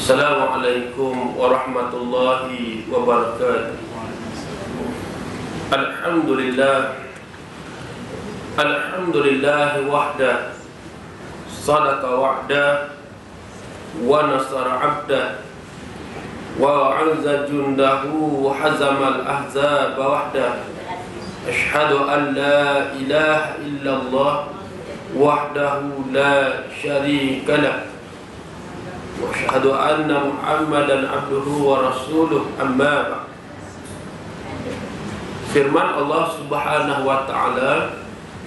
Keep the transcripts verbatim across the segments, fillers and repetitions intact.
Assalamualaikum warahmatullahi wabarakatuh. Alhamdulillah, Alhamdulillah wahda, sadaqa wa'da, wa nasara abda, wa anza jundahu, wa hazamal ahzaba wahda. Ashhadu an la ilaha illallah wahdahu la syarika lah, wa ashhadu anna Muhammadan abduhu wa rasuluh, amma ba'd. Firman Allah Subhanahu wa ta'ala,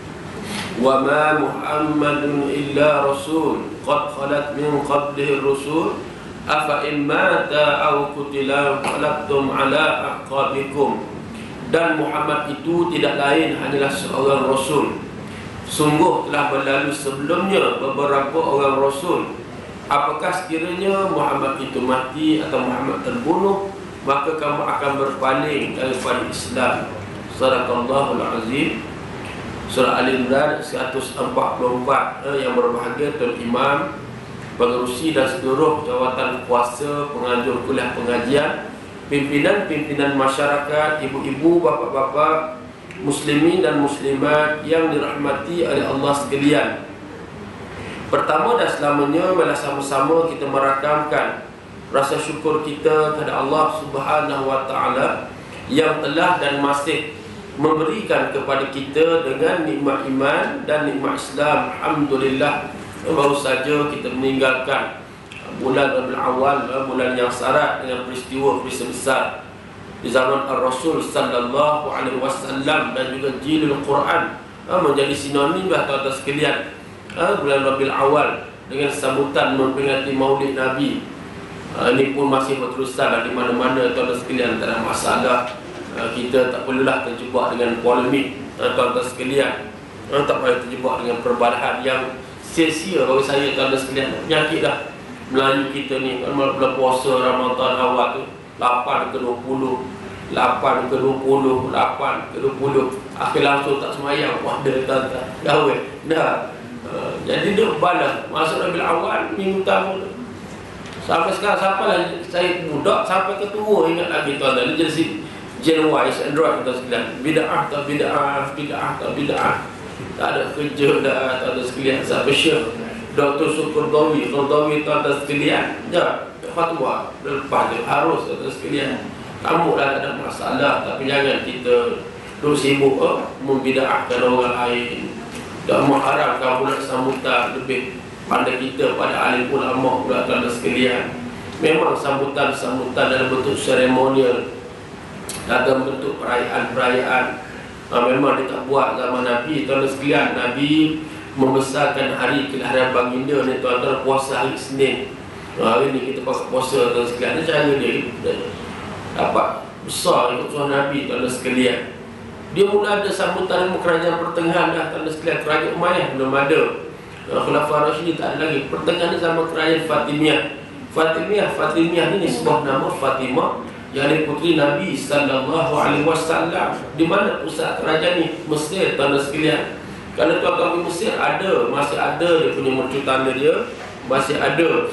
wa ma Muhammadun illa rasul qad khalat min qablihi rusul afa in mata aw qutila qalabtum ala aqabikum. Dan Muhammad itu tidak lain hanyalah seorang rasul. Sungguh telah berlalu sebelumnya beberapa orang rasul. Apakah sekiranya Muhammad itu mati atau Muhammad terbunuh, maka kamu akan berpaling daripada Islam. Sadaqallahul azim. Surah Al-Imran seratus empat puluh empat. eh, Yang berbahagia Tuan Imam, pengerusi dan seluruh jawatan kuasa, penganjur kuliah pengajian, pimpinan-pimpinan masyarakat, ibu-ibu, bapa-bapa, muslimin dan muslimat yang dirahmati oleh Allah sekalian. Pertama dan selamanya, marilah sama-sama kita merakamkan rasa syukur kita kepada Allah Subhanahu wa ta'ala yang telah dan masih memberikan kepada kita dengan nikmat iman dan nikmat Islam. Alhamdulillah. Baru saja kita meninggalkan bulan Rabiul Awal, bulan yang syarat dengan peristiwa-peristiwa besar di zaman Ar-Rasul sallallahu alaihi wasallam dan juga jilul Quran menjadi sinonim dah tuan-tuan sekalian. Bulan Rabiul Awal dengan sambutan memperingati Maulid Nabi. Ini pun masih berterusan di mana-mana tuan-tuan sekalian. Tak ada masalah. Kita tak perlulah terjebak dengan polemik tuan-tuan sekalian. Tak payah terjebak dengan perbalahan yang sia-sia bagi saya tuan-tuan sekalian. Penyakit dah Melayu kita ni. Kalau bulan puasa Ramadan awal tu lapan ke dua puluh, lapan ke dua puluh, lapan ke dua puluh, akhir langsung tak semayang. Wah, dia tuan-tuan dah weh dah. Uh, jadi dia balas masuk Rabiul Awal minggu tamu sampai sekarang. Sampai lah saya budak sampai ke tua ingat lagi tuan-tuan. Dia jadi Gen Y, Android tuan sekalian. Bid'ah tak bid'ah, bid'ah tak bid'ah. Tak ada kerja dah tuan-tuan sekalian. Sampai Syekh Doktor Syukur Dawi, Dawi tuan-tuan sekalian. Ya, fatwa lepas dia harus tuan-tuan sekalian. Kamu dah tak ada masalah, tapi jangan kita duk sibuk oh, membid'ahkan orang lain dan mengharapkan pula sambutan lebih pada kita, pada alim ulama pula tuan-tuan sekalian. Memang sambutan-sambutan dalam bentuk seremonial, dalam bentuk perayaan-perayaan, ha, memang dia tak buat zaman Nabi tuan-tuan sekalian. Nabi membesarkan hari kelahiran baginda ni tuan-tuan puasa hari Isnin. Ha, hari ni kita pakai puasa tuan-tuan sekalian. Dia cara dia, dia dapat besar ikut sunnah Nabi tuan-tuan sekalian. Dia mula ada sambutan kerajaan pertengahan dah tuan-tuan sekalian. Kerajaan Umayyah belum ada, Khulafaur Rasyidin tak ada lagi. Pertengahan ni zaman kerajaan Fatimiyah. Fatimiyah, Fatimiyah ni sebuah nama Fatimah yang ada puteri Nabi sallallahu alaihi wasallam. Di mana pusat kerajaan ni? Mesir tuan-tuan sekalian. Kalau tuan-tuan di Mesir ada, masih ada dia punya mercu tanda dia, masih ada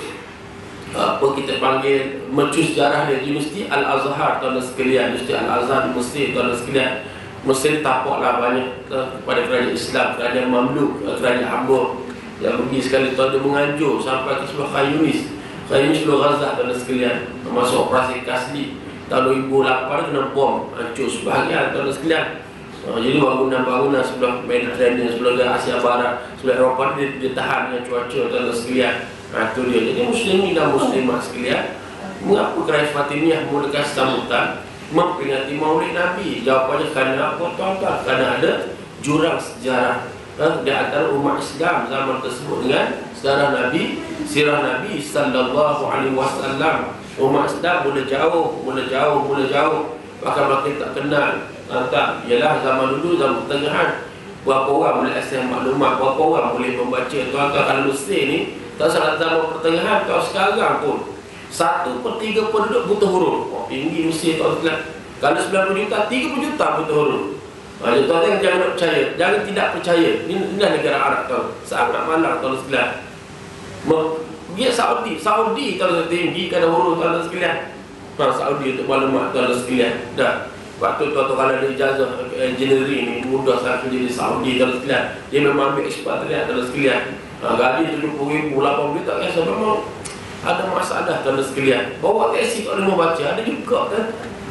apa kita panggil mercu sejarah dia, Universiti Al-Azhar tuan-tuan sekalian. Universiti Al-Azhar di Mesir tuan-tuan sekalian. Mesir tapaklah banyak kepada kerajaan Islam, kerajaan Mamluk, kerajaan hamba yang pergi sekali tuan-tuan menganjur sampai ke sebelah Khan Yunis, Khan Yunis sebelah Gaza tuan-tuan sekalian. Termasuk operasi Kasli tahun dua ribu lapan kena bom hancur sebahagian tuan-tuan sekalian. Ha, jadi bangunan-bangunan sebelah Mediterranean, sebelah Asia Barat, sebelah Eropah dia, dia tahan dengan cuaca tuan-tuan sekalian. Ha, itu dia. Jadi muslimin dan muslimat sekalian, mengapa kerajaan Fatimiyah mulakan sambutan memperingati Maulid Nabi? Jawapannya kerana apa tuan-tuan? Kerana ada jurang sejarah eh, di antara umat Islam zaman tersebut dengan sejarah Nabi, sirah Nabi sallallahu alaihi wasallam. Umat Islam mula jauh, mula jauh, mula jauh, bahkan makin tak kenal tuan-tuan. Ialah zaman dulu, zaman pertengahan, berapa orang boleh akses maklumat, berapa orang boleh membaca tuan-tuan. Kalau Mesir ni tak salah zaman pertengahan, kalau sekarang pun satu per tiga penduduk buta huruf. Oh, tinggi Mesir tuan-tuan. Kalau sembilan puluh juta, tiga puluh juta buta huruf. Ha, tuan-tuan jangan nak percaya, jangan tidak percaya. Ini, inilah negara Arab tuan. Sangat malang tuan sekalian. Pergi Saudi, Saudi kalau tinggi kada huruf tuan sekalian. Nah, Saudi untuk maklumat tuan sekalian. Dah. Waktu tu kalau ada ijazah engineering ni mudah sangat kerja di Saudi tuan sekalian. Dia memang ambil ekspatriat tuan sekalian. Ha, gaji tujuh puluh ribu, lapan puluh ribu tak kisah, memang ada masalah tuan sekalian. Bawa taksi tak ada mau baca, ada juga kan.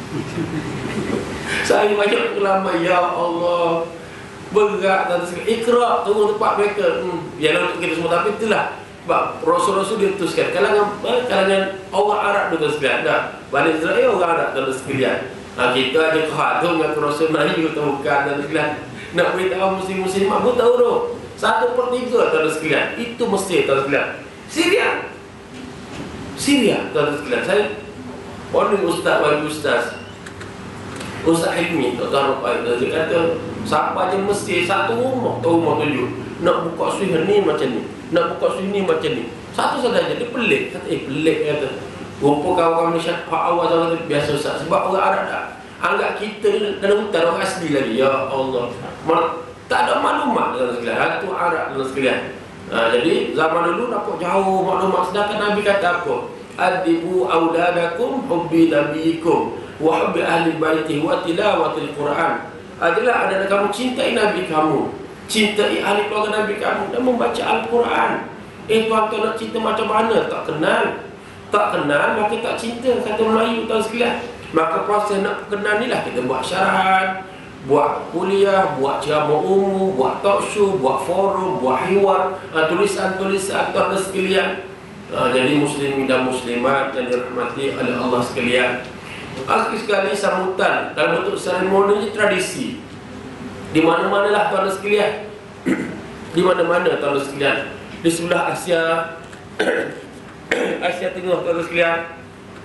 Saya banyak ulama, ya Allah, berat tuan sekalian. Iqra tunggu tempat mereka. Hmm, ya untuk kita semua, tapi itulah Rasul-Rasul diutuskan kalangan kalangan orang Arab tu sekalian. Dah Bani Israel orang Arab tu sekalian. Ha, kita aja kehadung dengan Rasul Melayu tu bukan tu sekalian. Nak beritahu muslim-muslim mak tahu tu. Satu per tiga tu sekalian. Itu Mesir tu sekalian. Syria. Syria tu sekalian. Saya orang ustaz bagi ustaz. Ustaz Hilmi tak tahu apa dia kata siapa je Mesir satu rumah, tu rumah tujuh. Nak buka suih ni macam ni. Nak buka sini macam ni. Satu saja dia pelik. Kata eh pelik kata. Rupa kawan-kawan Malaysia Pak awal sama biasa Ustaz. Sebab orang Arab tak anggap kita ni dalam hutan orang asli lagi. Ya Allah. Tak ada maklumat dalam sekalian. Hantu Arab dalam sekalian. Ha, jadi zaman dulu nampak jauh maklumat. Sedangkan Nabi kata apa? Adibu auladakum hubbi nabiikum wa hubbi ahli baiti wa tilawatil Quran. Adalah adalah kamu cintai Nabi kamu, cintai ahli keluarga Nabi kamu dan membaca Al-Quran. Eh tuan-tuan nak cinta macam mana? Tak kenal. Tak kenal maka tak cinta, kata Melayu tuan sekalian. Maka proses nak kenal ni lah kita buat syarahan, buat kuliah, buat ceramah umum, buat talk show, buat forum, buat hiwar, ha, tulisan-tulisan tuan sekalian. Ha, jadi muslimin dan muslimat yang dirahmati oleh Allah sekalian. Akhir sekali sambutan dalam bentuk seremoni tradisi. Di mana-mana lah tuan sekalian. Di mana-mana tuan sekalian. Di sebelah Asia Asia Tengah tuan sekalian.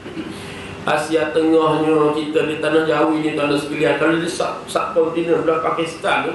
Asia Tengahnya kita di tanah Jawi ni tuan sekalian. Kalau di sak kontinen belah Pakistan tu,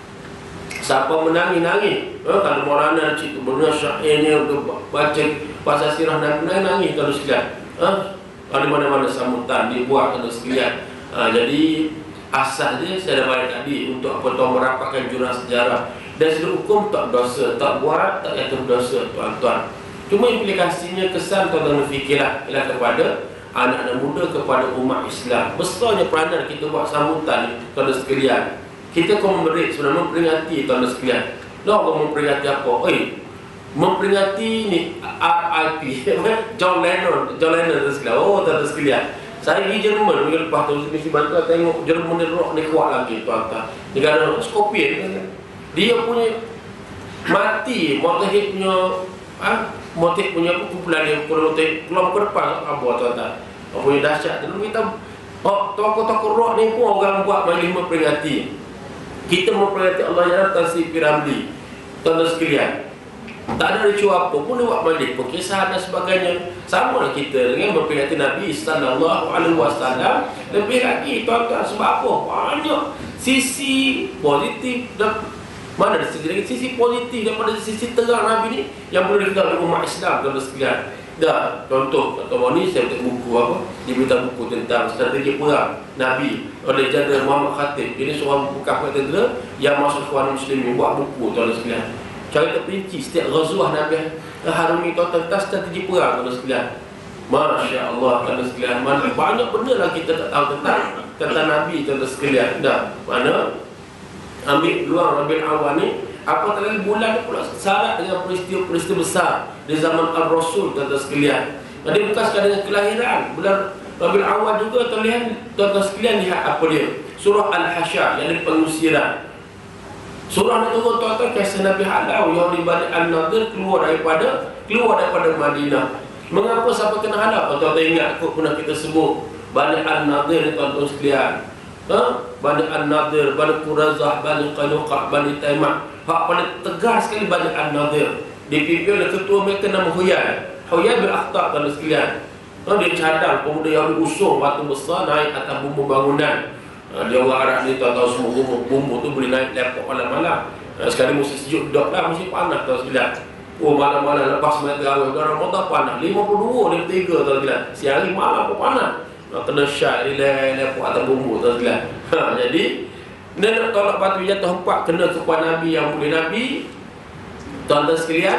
siapa menangis-nangis. Ha, kalau Maulana cerita benar syair ni untuk baca pasal sirah Nabi, nangis tuan sekalian. Ha? Di mana-mana sambutan dibuat tuan sekalian. Ha, jadi asal dia saya dah balik tadi untuk apa tuan merapatkan jurnal sejarah. Dan seluruh hukum tak dosa, tak buat tak kata berdosa tuan-tuan. Cuma implikasinya kesan tuan-tuan fikirlah ialah kepada anak-anak muda, kepada umat Islam. Besarnya peranan kita buat sambutan tuan sekalian. Kita komemorit sebenarnya memperingati tuan sekalian. Nak memperingati apa? Oi, memperingati ni R I P John Lennon, John Lennon tuan sekalian. Oh tuan sekalian. Saya pergi Jerman minggu lepas tu, mesti bantu tengok Jerman ni rock ni kuat lagi tuan-tuan. Negara Skopje dia punya mati motif punya ah motif punya kumpulan dia kalau motif keluar ke depan apa tuan-tuan. Apa punya dahsyat dulu kita oh tokoh-tokoh rock ni pun orang buat majlis memperingati. Kita memperingati Allah Jalan Tansi Piramli. Tuan-tuan sekalian. Tak ada ricu apa pun dia buat majlis perkisahan dan sebagainya. Sama lah kita dengan memperingati Nabi sallallahu alaihi wasallam. Lebih lagi tuan-tuan sebab apa? Banyak sisi positif dan mana ada sisi lagi sisi positif daripada sisi terang Nabi ni yang boleh diketahui oleh umat Islam tuan-tuan sekalian. Dah contoh kata ni saya tengok buku apa? Dia berita buku tentang strategi perang Nabi oleh Jenderal Muhammad Khatib. Ini seorang bekas tentera yang masuk Ikhwan Muslimin buat buku tuan-tuan sekalian. Cara terperinci setiap ghazwah Nabi harumi tentang strategi perang tuan-tuan sekalian. Masya Allah tuan-tuan sekalian. Mana banyak benda lah kita tak tahu tentang tentang Nabi tuan-tuan sekalian. Dah mana ambil peluang Rabiul Awal ni apatah lagi bulan ni pula syarat dengan peristiwa-peristiwa besar di zaman Al-Rasul tuan-tuan sekalian. Jadi bukan sekadar dengan kelahiran bulan Rabiul Awal juga terlihat tuan-tuan sekalian lihat apa dia. Surah Al-Hasyr yang di pengusiran. Surah ni turun tuan-tuan kisah Nabi Halau yang di Bani An-Nadir keluar daripada keluar daripada Madinah. Mengapa siapa kena halau? Tuan-tuan ingat kot pernah kita sebut Bani An-Nadir tuan-tuan sekalian. Ha? Bani An-Nadir, Bani Qurazah, Bani Qanuqa', Bani Taimah. Hak paling tegas sekali Bani An-Nadir. Dipimpin oleh ketua mereka nama Huyai. Huyai bin Akhtar tuan sekalian. Ha, dia cadang pemuda yang diusung batu besar naik atas bumbu bangunan. Ha, dia orang Arab ni tahu-tahu semua bumbu, bumbu tu boleh naik lepok malam-malam. Ha, sekarang musim sejuk dok lah, musim panas tuan sekalian. Oh malam-malam lepas main terawih, orang Ramadan panas. lima puluh dua, lima puluh tiga tuan sekalian. Siang hari malam pun panas. Nak kena syak relax lepok atas bumbu tuan sekalian. Ha, jadi dia nak tolak batu jatuh empat kena kepada Nabi yang mulia Nabi. Tuan-tuan sekalian,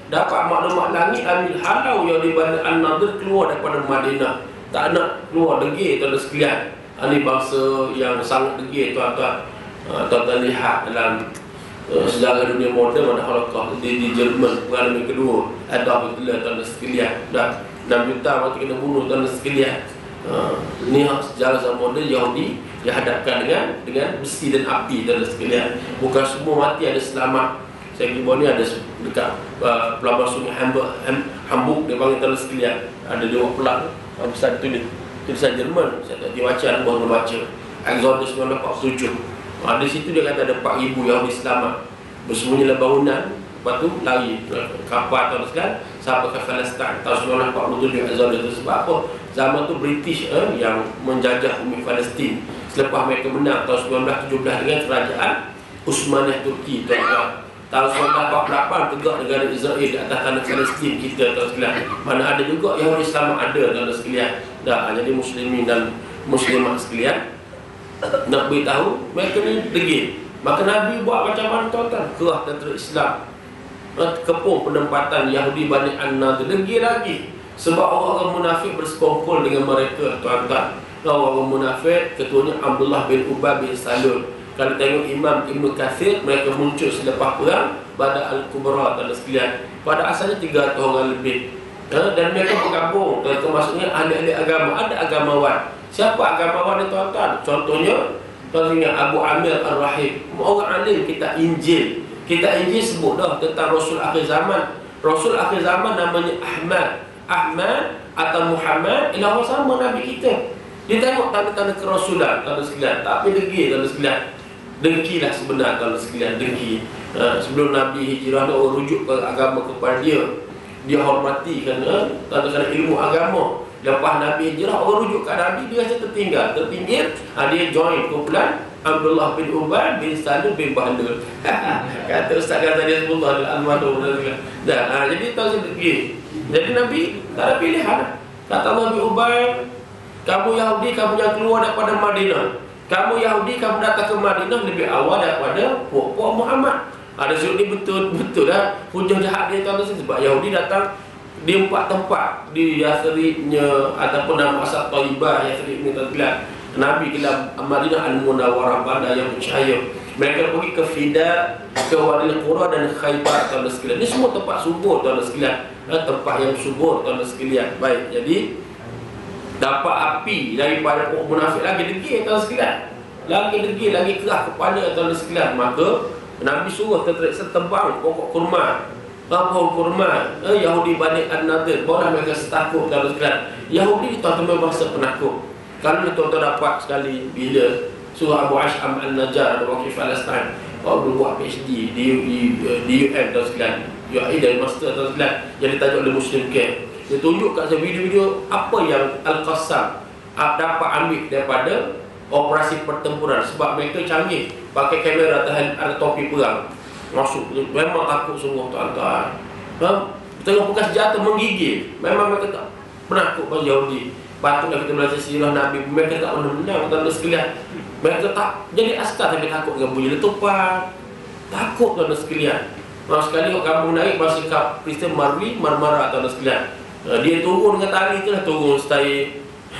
dapat maklumat langit, ambil halau Yahudi Bani An-Nadir keluar daripada Madinah. Tak nak keluar, degil tuan-tuan sekalian. Ini bangsa yang sangat degil tuan-tuan. Tuan-tuan lihat dalam uh, sejarah dunia moden, mana Holocaust di, di Jerman Perang Dunia Kedua, ada Hitler tuan-tuan sekalian. Dah enam juta mati kena bunuh tuan-tuan sekalian. Uh, ini sejarah zaman moden Yahudi dihadapkan dengan dengan besi dan api tuan-tuan sekalian. Bukan semua mati ada selamat. Saya kira ni ada dekat uh, pelabuhan Sungai Hamburg, Hamburg dia panggil tuan-tuan sekalian. Ada dua pelang besar tu ni. Tulisan Jerman, saya tak baca, ada baru baca. Exodus seribu sembilan ratus empat puluh tujuh. Ha, di situ dia kata ada empat ribu Yahudi selamat. Bersembunyi dalam bangunan, lepas tu lari kapal tuan sekalian sampai ke Palestin tahun seribu sembilan ratus empat puluh tujuh. Exodus itu sebab apa? Zaman tu British eh, yang menjajah bumi Palestin. Selepas mereka menang tahun seribu sembilan ratus tujuh belas dengan kerajaan Utsmaniyah Turki tuan-tuan. Tahun seribu sembilan ratus empat puluh lapan tegak negara Israel di atas tanah Palestin kita tuan sekalian. Mana ada juga Yahudi selamat ada tuan sekalian. Dah, jadi muslimin dan muslimat sekalian nak beritahu mereka ni degil. Maka Nabi buat macam mana tuan-tuan? Kerah tentera Islam, kepung penempatan Yahudi Bani An-Nadir, degil lagi. Sebab orang-orang munafik bersekongkol dengan mereka tuan-tuan. Orang-orang munafik ketuanya Abdullah bin Ubay bin Salul. Kalau tengok Imam Ibn Kathir, mereka muncul selepas perang Badar Al-Kubra tuan sekalian. Pada asalnya tiga ratus orang lebih. Ha? Dan mereka bergabung, termasuknya ahli-ahli agama. Ada agamawan. Siapa agamawan ni tuan-tuan? Contohnya tuan ingat Abu Amir Ar-Rahib, orang alim kitab Injil. Kitab Injil sebut dah tentang Rasul akhir zaman. Rasul akhir zaman namanya Ahmad. Ahmad atau Muhammad ialah orang sama Nabi kita. Dia tengok tanda-tanda kerasulan tuan sekalian. Tapi degil tuan sekalian. Dengkilah sebenar tuan sekalian, dengki. Ha, sebelum Nabi hijrah dia orang rujuk ke agama kepada dia. Dia hormati kerana kerana ilmu agama. Lepas Nabi hijrah, orang rujuk ke Nabi, dia rasa tertinggal, terpinggir. Ha, dia join kumpulan Abdullah bin Ubay bin Salul bin Bahlul. Kata Ustaz kata dia sebutlah Al-Madun. Dah, ha, jadi tahu sedikit. Jadi Nabi tak ada pilihan. Kata Nabi Ubay, kamu Yahudi, kamu yang keluar daripada Madinah. Kamu Yahudi, kamu datang ke Madinah lebih awal daripada puak-puak Muhammad. Ada sudut ni betul betul dah hujah jahat dia tuan-tuan, sebab Yahudi datang di empat tempat, di Yathribnya ataupun nama asal Thaibah Yathrib ni tuan-tuan. Nabi ke Madinah Al-Munawwarah pada yang percaya. Mereka pergi ke Fida, ke Wadi Qura dan Khaybar tuan-tuan sekalian. Ini semua tempat subur tuan-tuan sekalian. Tempat yang subur tuan-tuan sekalian. Baik, jadi dapat api daripada pokok munafik lagi degil tuan sekalian. Lagi degil, lagi kerah kepala tuan sekalian. Maka Nabi suruh tentera tebang pokok kurma. Pohon kurma, eh, Yahudi Bani An-Nadir, barulah mereka setakut tuan sekalian. Yahudi tuan-tuan bahasa penakut. Kalau tuan-tuan dapat sekali bila surah Abu Ash'am Al-Najjar ada wakil Palestin, orang buat P H D di, di, di U N tuan sekalian, U A E dan master tuan sekalian, jadi tajuk oleh Muslim Camp. Dia tunjuk kat saya video-video apa yang Al-Qassam dapat ambil daripada operasi pertempuran. Sebab mereka canggih, pakai kamera tahan, ada topi perang. Masuk, memang takut semua tuan-tuan. Ha? Tengah pegang senjata menggigil. Memang mereka tak penakut pada Yahudi. Patutlah kita belajar sirah Nabi. Mereka tak pernah menang tuan-tuan sekalian. Mereka tak jadi askar tapi takut dengan bunyi letupan. Takut tuan-tuan sekalian. Maaf sekali kalau kamu naik basikal Kristen Marwi, Marmara tuan-tuan sekalian. Dia turun dengan tali tu lah, turun style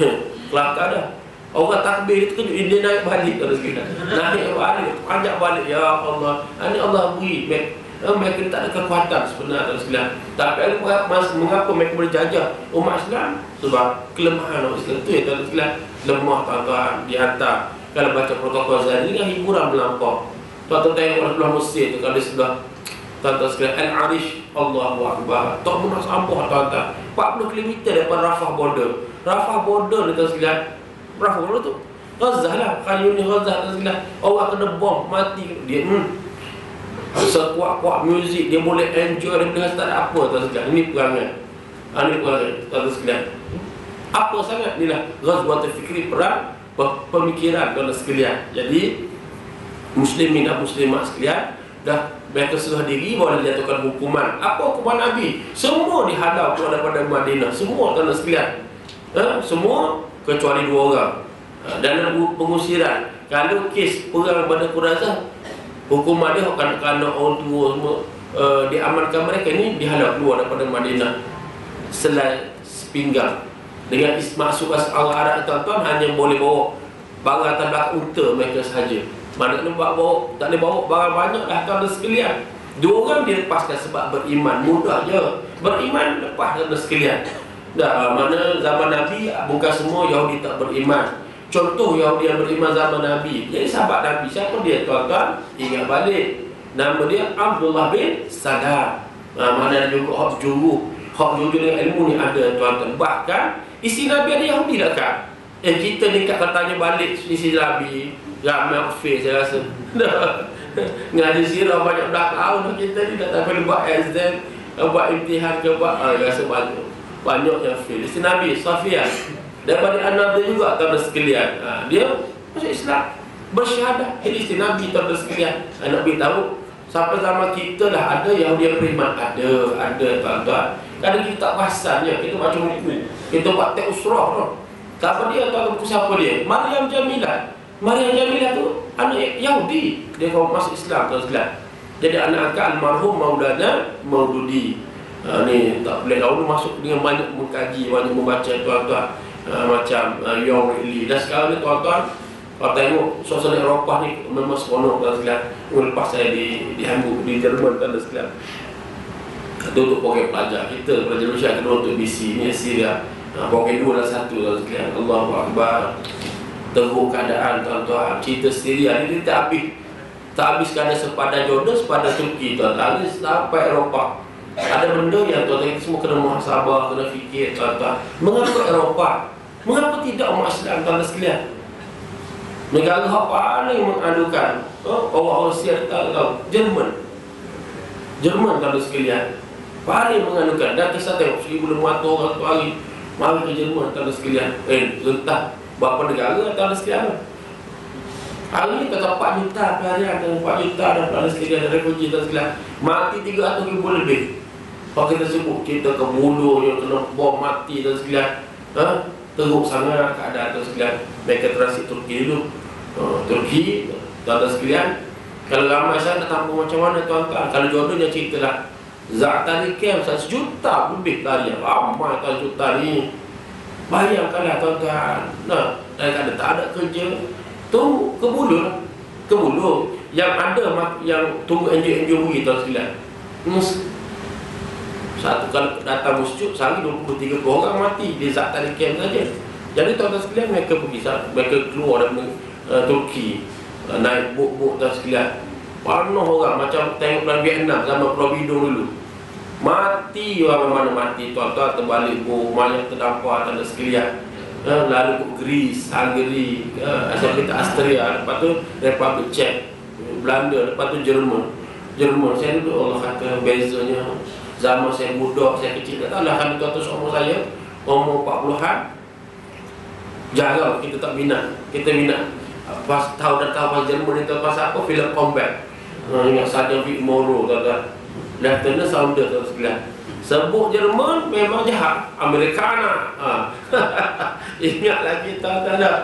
kelakar dah. Orang takbir itu kejut, dia naik balik tuan sekalian. Naik balik, panjat balik. Ya Allah, ini Allah beri. Mereka tak ada kekuatan sebenarnya tuan sekalian. Tapi mengapa mereka boleh jajah umat Islam? Sebab kelemahan umat Islam itu ya tuan sekalian. Lemah tuan-tuan, dihantar. Kalau baca protokol Zahir ini kan hiburan melampau. Tuan-tuan tengok sebelah Mesir tu, kalau di sebelah tuan-tuan sekalian Al-Arish, Allahu Akbar. Tak pernah sampai tuan-tuan, empat puluh kilometer daripada Rafah border. Rafah border ni tuan sekalian. Rafah border tu Gaza lah, Khan Yunis Gaza tuan sekalian. Orang kena bom, mati. Dia hmm, sekuat-kuat muzik, dia boleh enjoy, dia boleh tak ada apa tuan sekalian. Ini perangai. Ha, ini perangai tuan sekalian. Apa sangat ni lah Ghazwatul Fikri, perang pemikiran tuan sekalian. Jadi muslimin dan muslimat sekalian, dah mereka serah diri bahawa dijatuhkan hukuman. Apa hukuman Nabi? Semua dihalau keluar daripada Madinah. Semua tuan sembilan. Ha? Semua kecuali dua orang. Ha? Dan ada pengusiran. Kalau kes perang pada Quraizah, hukuman dia kerana, kerana orang tua semua uh, diamankan mereka ni dihalau keluar daripada Madinah selai sepinggang. Dengan masuk Al-Arab tuan-tuan hanya boleh bawa barang atas belakang unta mereka sahaja. Maknanya bawa, bawa tak boleh bawa barang banyak dah tuan-tuan sekalian. Dua orang dilepaskan sebab beriman, mudah je. Beriman lepas tuan-tuan sekalian. Dah, mana zaman Nabi bukan semua Yahudi tak beriman. Contoh Yahudi yang beriman zaman Nabi. Jadi sahabat Nabi siapa dia tuan-tuan? Ingat balik. Nama dia Abdullah bin Salam. Ha, mana juga hak juru, hak juru dengan ilmu ni ada tuan-tuan. Bahkan isi Nabi ada Yahudi tak kan? Eh kita ni kat tanya balik isi Nabi ramai ofis saya rasa. Ngaji sirah banyak dah tahun kita ni dah tak boleh buat exam, buat imtihan ke buat ah, rasa banyak. Banyak yang fail. Isi Nabi Safian daripada anak dia juga tuan-tuan sekalian. Ha, dia masuk Islam, bersyahadah. Jadi isi Nabi tuan-tuan sekalian. Nak beritahu sampai zaman kita dah ada Yahudi yang beriman. Ada, ada tuan-tuan. Kadang kita tak perasan je, kita baca buku, kita buat teks usrah tu. Siapa dia tuan-tuan, buku siapa dia? Maryam Jamilah. Maryam Jamilah tu anak Yahudi. Dia kalau masuk Islam tuan-tuan sekalian. Jadi anak angkat almarhum Maulana Maududi. Ha, ni tak boleh dahulu masuk dengan banyak mengkaji, banyak membaca tuan-tuan. Ha, macam uh, Young Lee. Dan sekarang ni tuan-tuan, kalau tengok suasana Eropah ni memang seronok tuan sekalian. Lepas saya di di Hamburg, di Jerman tuan sekalian. Itu untuk program pelajar kita, pelajar Malaysia kedua untuk B C ni Syria. Ha, program dua dan satu tuan sekalian. Allahu Akbar. Teruk keadaan tuan-tuan. Cerita Syria ni dia tak habis. Tak habis kerana sepadan Jordan, sepadan Turki tuan-tuan. Sampai Eropah. Ada benda yang tuan-tuan kita semua kena muhasabah, kena fikir tuan-tuan. Mengapa Eropah? Mengapa tidak umat Islam tuan-tuan sekalian? Negara yang paling mengadukan oh, orang-orang Syria tak tahu Jerman. Jerman tuan-tuan sekalian paling mengadukan. Dan kisah tengok seribu lima ratus orang tu hari mari ke Jerman tuan-tuan sekalian. Eh, rentah berapa negara tuan-tuan sekalian? Hari ni kata empat juta pelarian, empat juta dan pelarian sekalian dan refugee tuan sekalian. Mati tiga ratus ribu lebih. Kalau kita sebut kita ke bulunya kena bom mati tuan sekalian. Ha? Teruk sangat keadaan tuan sekalian. Mereka transit Turki dulu. Uh, Turki tuan-tuan sekalian. Kalau ramai saya nak tampung macam mana tuan-tuan. Kalau Jordan yang cerita lah Za'atari Camp satu juta lebih pelarian. Ramai tuan juta ni. Bayangkanlah tuan-tuan. Nah, ada tak ada kerja tu ke bulu lah. Ke bulu. Yang ada yang tunggu N G O N G O pergi tuan sekalian. Satu kali datang masjid, sehari dua puluh tiga puluh orang mati di Za'atari Camp saja. Jadi tuan-tuan sekalian mereka pergi, mereka keluar dari uh, Turki, uh, naik bot-bot tuan sekalian. Penuh orang macam tengok dalam Vietnam zaman Pulau Bidung dulu. Mati orang mana mati tuan-tuan, terbalik bom, banyak terdampar tuan sekalian. Uh, lalu ke Greece, Hungary, uh, asal kita Austria, lepas tu Republic Czech, Belanda, lepas tu Jerman. Jerman, saya dulu Allah kata bezanya. Zaman saya muda, saya kecil, tak tahulah kan tuan-tuan seumur saya, umur empat puluhan. Jarang kita tak minat. Kita minat pas tahu dan tahu pasal Jerman itu pasal apa? Film combat. Ha, ingat Sergeant Vic Morrow tuan-tuan. Lieutenant Sounder tuan sekalian. Sebut Jerman memang jahat. Americana. Ha. Ingat lagi tuan-tuan dah.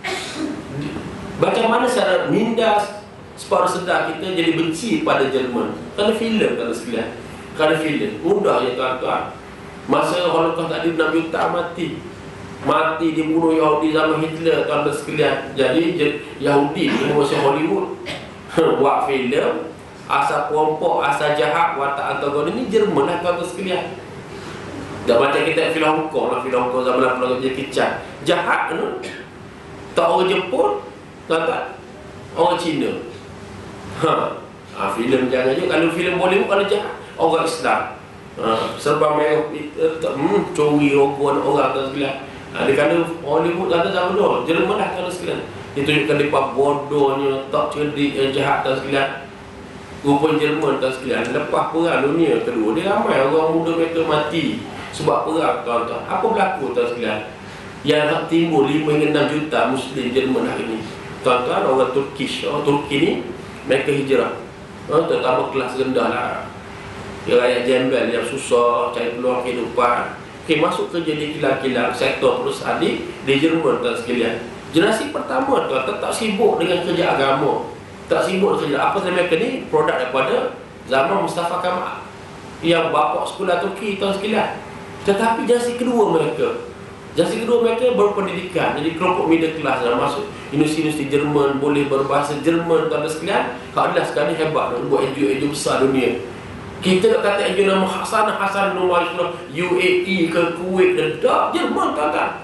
Macam mana cara mindas separuh sedar kita jadi benci pada Jerman? Kerana filem tuan sekalian. Kerana filem. Mudah je tuan-tuan. Masa Holocaust tadi enam juta mati. Mati dibunuh Yahudi zaman Hitler tuan-tuan sekalian. Jadi Yahudi di masa Hollywood buat filem asal perampok, asal jahat, watak antagonis ni Jerman lah tuan-tuan sekalian. Tak macam kita filem Hong Kong lah, filem Hong Kong zaman lapan puluh Kicap. Jahat tu tak orang Jepun tuan-tuan, orang Cina. Ha, ha filem jangan je. Kalau filem Bollywood kalau jahat orang Islam. Ha, serba merah hmm, curi rokok orang tuan sekalian. Ha, dia kata Hollywood kata zaman dulu Jerman dah tuan sekalian. Dia tunjukkan mereka bodohnya, tak cerdik, yang jahat tuan sekalian. Rupa Jerman tuan sekalian. Lepas perang dunia kedua, dia ramai orang muda mereka mati sebab perang tuan-tuan. Apa berlaku tuan sekalian? Yang timbul lima hingga enam juta Muslim Jerman hari ini tuan-tuan, orang Turkish, orang Turki ni mereka hijrah. Ha, terutama kelas rendah lah, rakyat jembel yang susah cari peluang kehidupan. Okay, masuk kerja di kilang-kilang sektor perusahaan di, di Jerman tuan sekalian. Generasi pertama tuan tak sibuk dengan kerja agama, tak sibuk kerja apa sahaja mereka ni produk daripada zaman Mustafa Kamal yang bapa sekolah Turki tuan sekalian. Tetapi generasi kedua mereka, generasi kedua mereka berpendidikan, jadi kelompok middle class dah masuk universiti-universiti Jerman, boleh berbahasa Jerman tuan sekalian. Alhamdulillah sekarang ni hebat nak buat edu-edu besar dunia. Kita nak kata edu nama Hasan Hasan Umar U A E ke Kuwait dan dah Jerman tuan-tuan.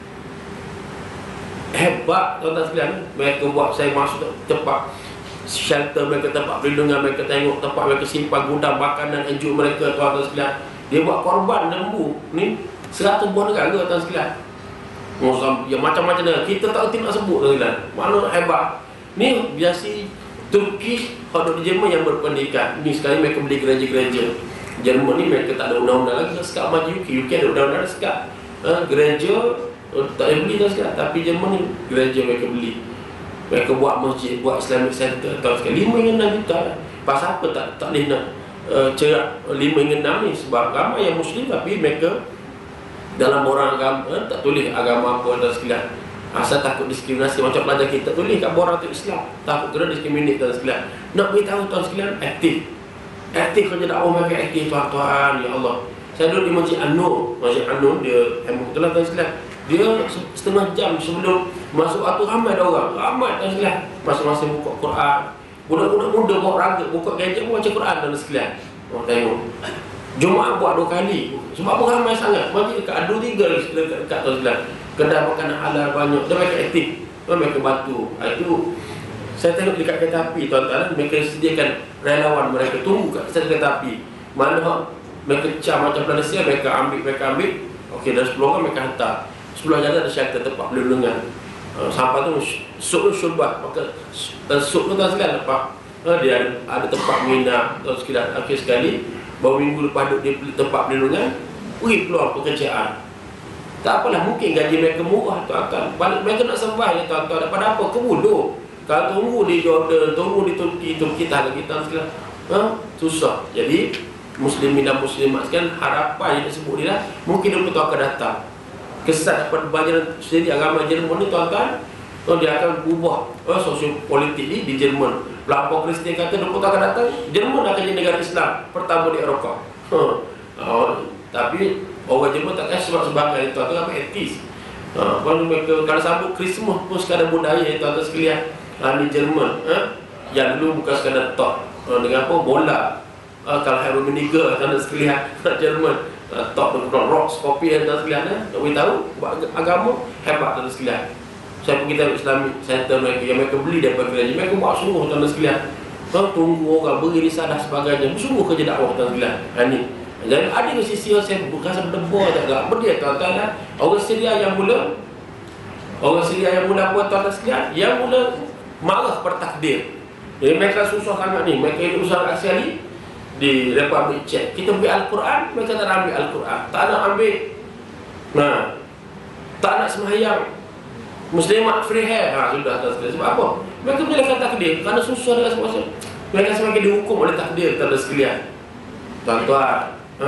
Hebat tuan-tuan sekalian. Mereka buat saya masuk tempat shelter mereka, tempat perlindungan mereka, tengok tempat mereka simpan gudang makanan edu mereka tuan-tuan sekalian. Dia buat korban lembu ni seratus buah negara tuan sekalian. Ya macam-macam negara. Kita tak erti nak sebut tuan sekalian. Mana hebat. Ni biasa Turki kalau di Jerman yang berpendidikan. Ni sekali mereka beli gereja-gereja. Jerman ni mereka tak ada undang-undang lagi. Sekarang maju U K. U K ada undang-undang sekarang. Ha, gereja tak boleh beli tuan sekalian. Tapi Jerman ni gereja mereka beli. Mereka buat masjid, buat Islamic Center tuan sekalian. lima hingga enam juta lah. Pasal apa tak tak boleh nak uh, cerak lima hingga enam ni? Sebab ramai yang Muslim tapi mereka dalam orang agama eh, tak tulis agama apa tuan sekalian. Asal takut diskriminasi. Macam pelajar kita tulis kat borang tu Islam, takut kena diskriminasi tuan sekalian. Nak beritahu tuan sekalian, aktif. Aktif kerja dakwah mereka aktif tuan-tuan. Ya Allah. Saya duduk di Masjid An-Nur. Masjid An-Nur dia hembuh betul lah tuan sekalian. Dia setengah jam sebelum masuk waktu ramai ada orang. Ramai tuan sekalian. Masing-masing buka Quran. Budak-budak muda bawa raga, buka gadget pun baca Quran tuan sekalian. Oh tengok. Jumaat buat dua kali. Sebab apa ramai sangat. Masjid dekat ada tiga lagi dekat tuan sekalian. Kedai makanan halal banyak. Dan mereka aktif. Dan mereka bantu. Itu saya tengok dekat kereta api tuan-tuan. Mereka sediakan relawan mereka tunggu kat kereta api. Mana mereka cam macam Malaysia, mereka ambil, mereka ambil. Okey, dah sepuluh orang mereka hantar. Sebelah jalan ada shelter tempat perlindungan. Uh, sampai tu sup tu syurbat. Maka uh, sup tu tuan sekalian lepas uh, dia ada, ada tempat minat tuan sekalian. Akhir sekali baru minggu lepas duduk di tempat perlindungan, pergi keluar pekerjaan. Tak apalah, mungkin gaji mereka murah tuan-tuan. Balik mereka nak survive ya tuan-tuan. Daripada apa? Kemudian kalau tunggu di Jordan, tunggu di Turki, Turki tak lagi tuan sekalian. Ha? Susah. Jadi muslimin dan muslimat sekalian, harapan yang disebut ni lah, mungkin dia betul akan datang. Kesan dapat pelajaran sendiri agama Jerman ni tuan-tuan, dia akan ubah eh, sosio politik ni di Jerman. Pelapor Kristian kata dia betul akan datang, Jerman akan jadi negara Islam pertama di Eropah. Ha. Oh, tapi orang Jerman tak kasih sebab sebagai tuan-tuan apa etis. Ha, kalau mereka kalau sambut Christmas pun sekadar budaya tuan-tuan sekalian. Ha, di Jerman, ha? Yang dulu bukan sekadar top ha, dengan apa bola. Ha, kalau Harry Meniger tuan-tuan sekalian, Jerman ha, top dengan rock, kopi tuan-tuan sekalian. Ha? Tak boleh tahu agama hebat tuan-tuan sekalian. Saya pergi tengok Islamic Center mereka yang mereka beli daripada gereja. Mereka buat sungguh tuan-tuan sekalian. Ha, tunggu orang beri risalah sebagainya. Sungguh kerja dakwah tuan-tuan sekalian. Ha, ni. Jadi ada ke sisi yang saya rasa berdebar tak tak berdia tuan-tuan lah. Orang Syria yang mula Orang Syria yang mula buat tuan-tuan sekalian, yang mula marah pada takdir. Jadi mereka susah sangat ni. Mereka hidup usaha sekali di Republik Czech. Kita ambil Al-Quran, mereka tak nak ambil Al-Quran. Tak nak ambil Nah Tak nak sembahyang Muslimat free hair. Ha, sudah tuan sekalian. Sebab apa? Mereka menyalahkan takdir. Kerana susah dengan semasa. Mereka semakin dihukum oleh takdir tuan-tuan sekalian. Tuan-tuan, ha?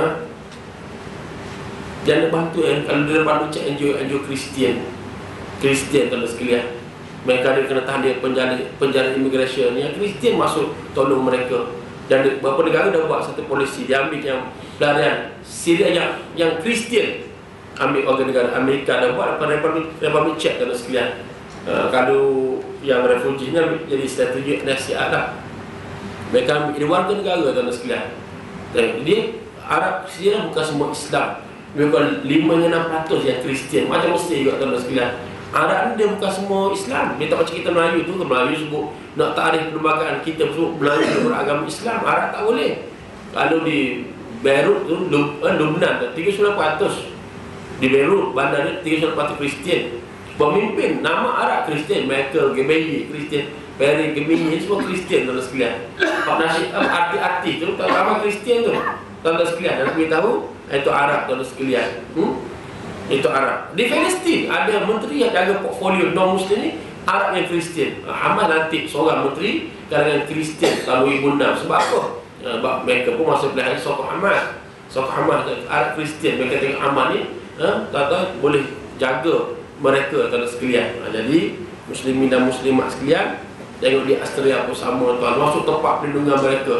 Jangan bantu eh, kalau dia bantu cek N G O N G O Kristian Kristian tuan sekalian. Mereka ada kena tahan dia penjara penjara immigration yang Kristian masuk tolong mereka. Dan beberapa negara dah buat satu polisi, dia ambil yang pelarian Syria yang yang Kristian, ambil warga negara. Amerika dah buat Republik Republik Czech tuan sekalian. Uh, kalau yang refugee ni jadi strategi nasihat lah. Mereka ambil dia warga negara tuan sekalian. Dia Arab Syria bukan semua Islam. Mereka lima hingga enam peratus yang Kristian. Macam Mesir juga tuan sekalian. Arab ni dia bukan semua Islam. Dia tak macam kita Melayu tu. Melayu sebut nak tarikh perlembagaan, kita sebut Melayu dia beragama Islam. Arab tak boleh. Kalau di Beirut tu, Lebanon tu tiga puluh sembilan peratus. Di Beirut bandar dia tiga puluh sembilan peratus Kristian. Pemimpin nama Arab Kristian, Michael Gebeyi Kristian, Perry Gebeyi semua Kristian tuan sekalian. Pak Nasib arti-arti tu tak ramai Kristian tu tuan sekalian. Dan kita tahu itu Arab tuan sekalian. Hmm? Itu Arab. Di Palestin ada menteri yang jaga portfolio non-Muslim ni, Arab yang Kristian. Hamas nanti seorang menteri kalangan Kristian kalau ibu enam. Sebab apa? Sebab mereka pun masa pelihara Sokoh Hamas. Sokoh Hamas Arab Kristian. Mereka tengok Hamas ni, ha, tuan-tuan boleh jaga mereka tuan sekalian. Ha, jadi muslimin dan muslimat sekalian, tengok di Austria pun sama tuan, masuk tempat perlindungan mereka.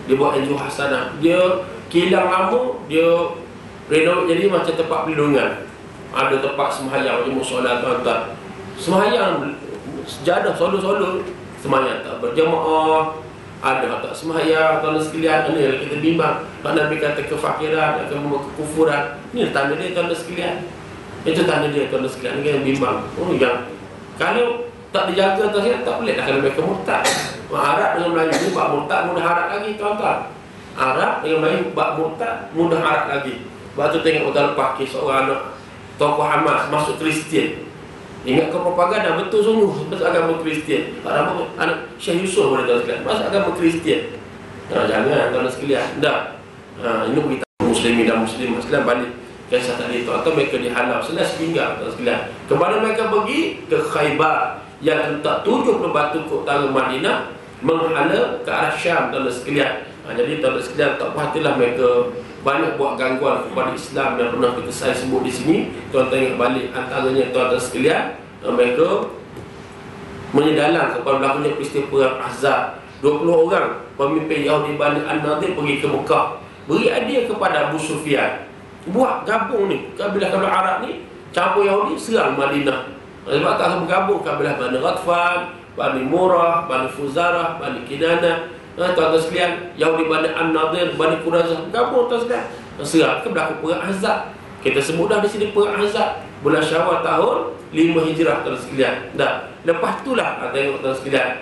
Dia buat N G O Hasanah. Dia kilang lama, dia renovate jadi macam tempat perlindungan. Ada tempat sembahyang, macam musola tuan-tuan. Sembahyang sejadah, solo-solo sembahyang tak berjemaah. Ada tak sembahyang, tuan-tuan sekalian. Ini kita bimbang. Pak Nabi kata kefakiran, kekufuran. Ini tanda dia, tuan-tuan sekalian. Itu tanda dia, tuan-tuan sekalian. Ini yang bimbang. Oh, yang kalau tak dijaga, tuan-tuan, tak boleh dah kalau mereka murtad. Arab dengan Melayu ni bab murtad mudah harap lagi, tuan-tuan. Arab dengan Melayu bab murtad mudah harap lagi. Sebab tu tengok tahun lepas kes seorang anak tokoh Hamas masuk Kristian. Ingat ke propaganda betul sungguh masuk agama Kristian. Apa anak Syekh Yusuf boleh tahu sekalian masuk agama Kristian. Nah, jangan tuan-tuan sekalian. Dah. Ha, ini beritahu muslimin dan muslimat sekalian balik kisah tadi tu atau mereka dihalau selas pinggang tuan sekalian. Kemana mereka pergi? Ke Khaybar yang terletak tujuh puluh batu ke utara Madinah, menghala ke arah Syam tuan-tuan sekalian. Ha, jadi tuan-tuan sekalian, tak puas hatilah mereka banyak buat gangguan kepada Islam yang pernah kita saya sebut di sini. Tuan-tuan tengok balik antaranya tuan-tuan sekalian, mereka menyedalang kepada berlakunya peristiwa perang Ahzab. dua puluh orang pemimpin Yahudi Bani An-Nadir pergi ke Mekah, beri hadiah kepada Abu Sufyan. Buat gabung ni kabilah-kabilah Arab ni, campur Yahudi serang Madinah. Sebab tak bergabung kabilah Bani Ghatfan, Bani Murrah, Bani Fuzarah, Bani Kinanah. Ha, tuan-tuan sekalian, Yahudi Bani An-Nadir, Bani Quraisyah gabung tuan sekalian. Serang ke berlaku perang Ahzab. Kita sebut dah di sini perang Ahzab bulan Syawal tahun lima Hijrah tuan sekalian. Dah. Lepas itulah ha, tengok tuan sekalian.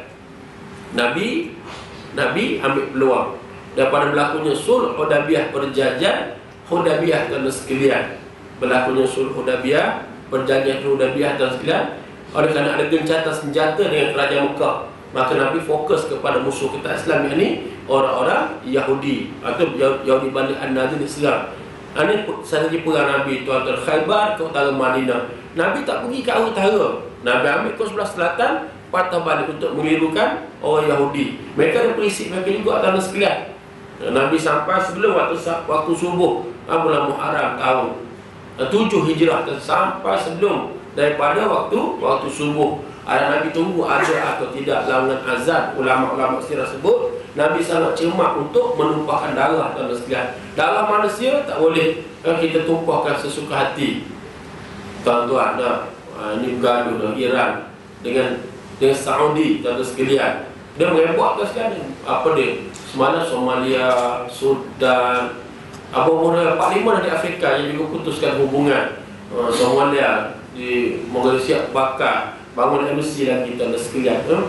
Nabi Nabi ambil peluang daripada berlakunya sulh Hudaybiyah, perjanjian Hudaybiyah tuan sekalian. Berlakunya sulh Hudaybiyah, perjanjian Hudaybiyah tuan sekalian. Oleh kerana ada gencatan senjata dengan kerajaan Mekah, maka Nabi fokus kepada musuh kita Islam yang ni orang-orang Yahudi atau Yahudi Bani An-Nadir diserang. Ini strategi perang Nabi tuan-tuan. Khaybar ke utara Madinah. Nabi tak pergi ke arah utara. Nabi ambil ke sebelah selatan, patah balik untuk mengelirukan orang Yahudi. Mereka ada perisik mereka juga tuan-tuan sekalian. Nabi sampai sebelum waktu waktu subuh bulan Muharram tahun tujuh Hijrah, sampai sebelum daripada waktu waktu subuh. Ada Nabi tunggu ada atau tidak lawangan azab. Ulama-ulama sirah sebut Nabi sangat cermat untuk menumpahkan darah tuan-tuan sekalian. Darah manusia tak boleh kita tumpahkan sesuka hati. Tuan-tuan, nah, ini bergaduh dengan Iran dengan dengan Saudi tuan-tuan sekalian. Dia merebak tuan sekalian. Apa dia? Semalam Somalia, Sudan, apa mana Parlimen di Afrika yang juga putuskan hubungan. uh, Somalia di Malaysia bakar bangun embassy lagi tuan-tuan sekalian. eh?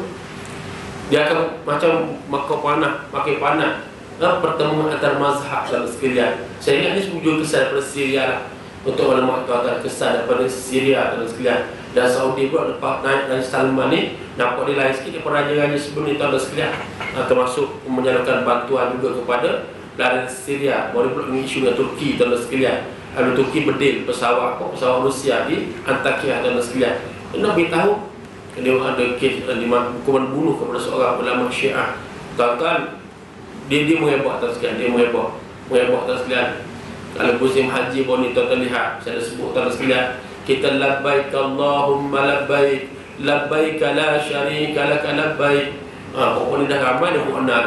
Dia akan macam makan panah, makan panah. eh? Pertemuan antara mazhab tuan-tuan sekalian. Saya ingat ni sebuah kesan daripada Syria lah. Untuk ulama tuan-tuan, kesan daripada Syria tuan-tuan sekalian. Dan Saudi pula lepas naik dari Salman ni, nampak dia lain sikit daripada raja-raja sebelum ni tuan-tuan sekalian. uh, Termasuk menyalurkan bantuan juga kepada dari Syria. Boleh pula mengisu dengan Turki tuan-tuan sekalian. Lalu Turki berdil pesawat apa pesawat Rusia di Antakya tuan-tuan sekalian. Nak beritahu dia ada kes hukuman bunuh kepada seorang ulama Syiah. Tuan-tuan, dia dia menghebak tuan sekalian, dia menghebak, menghebak tuan sekalian. Kalau musim haji pun ni tuan-tuan lihat, saya dah sebut tuan sekalian, kita labbaik Allahumma labbaik, labbaik la syarika lak labbaik. Ah, pokoknya dah ramai dah makna.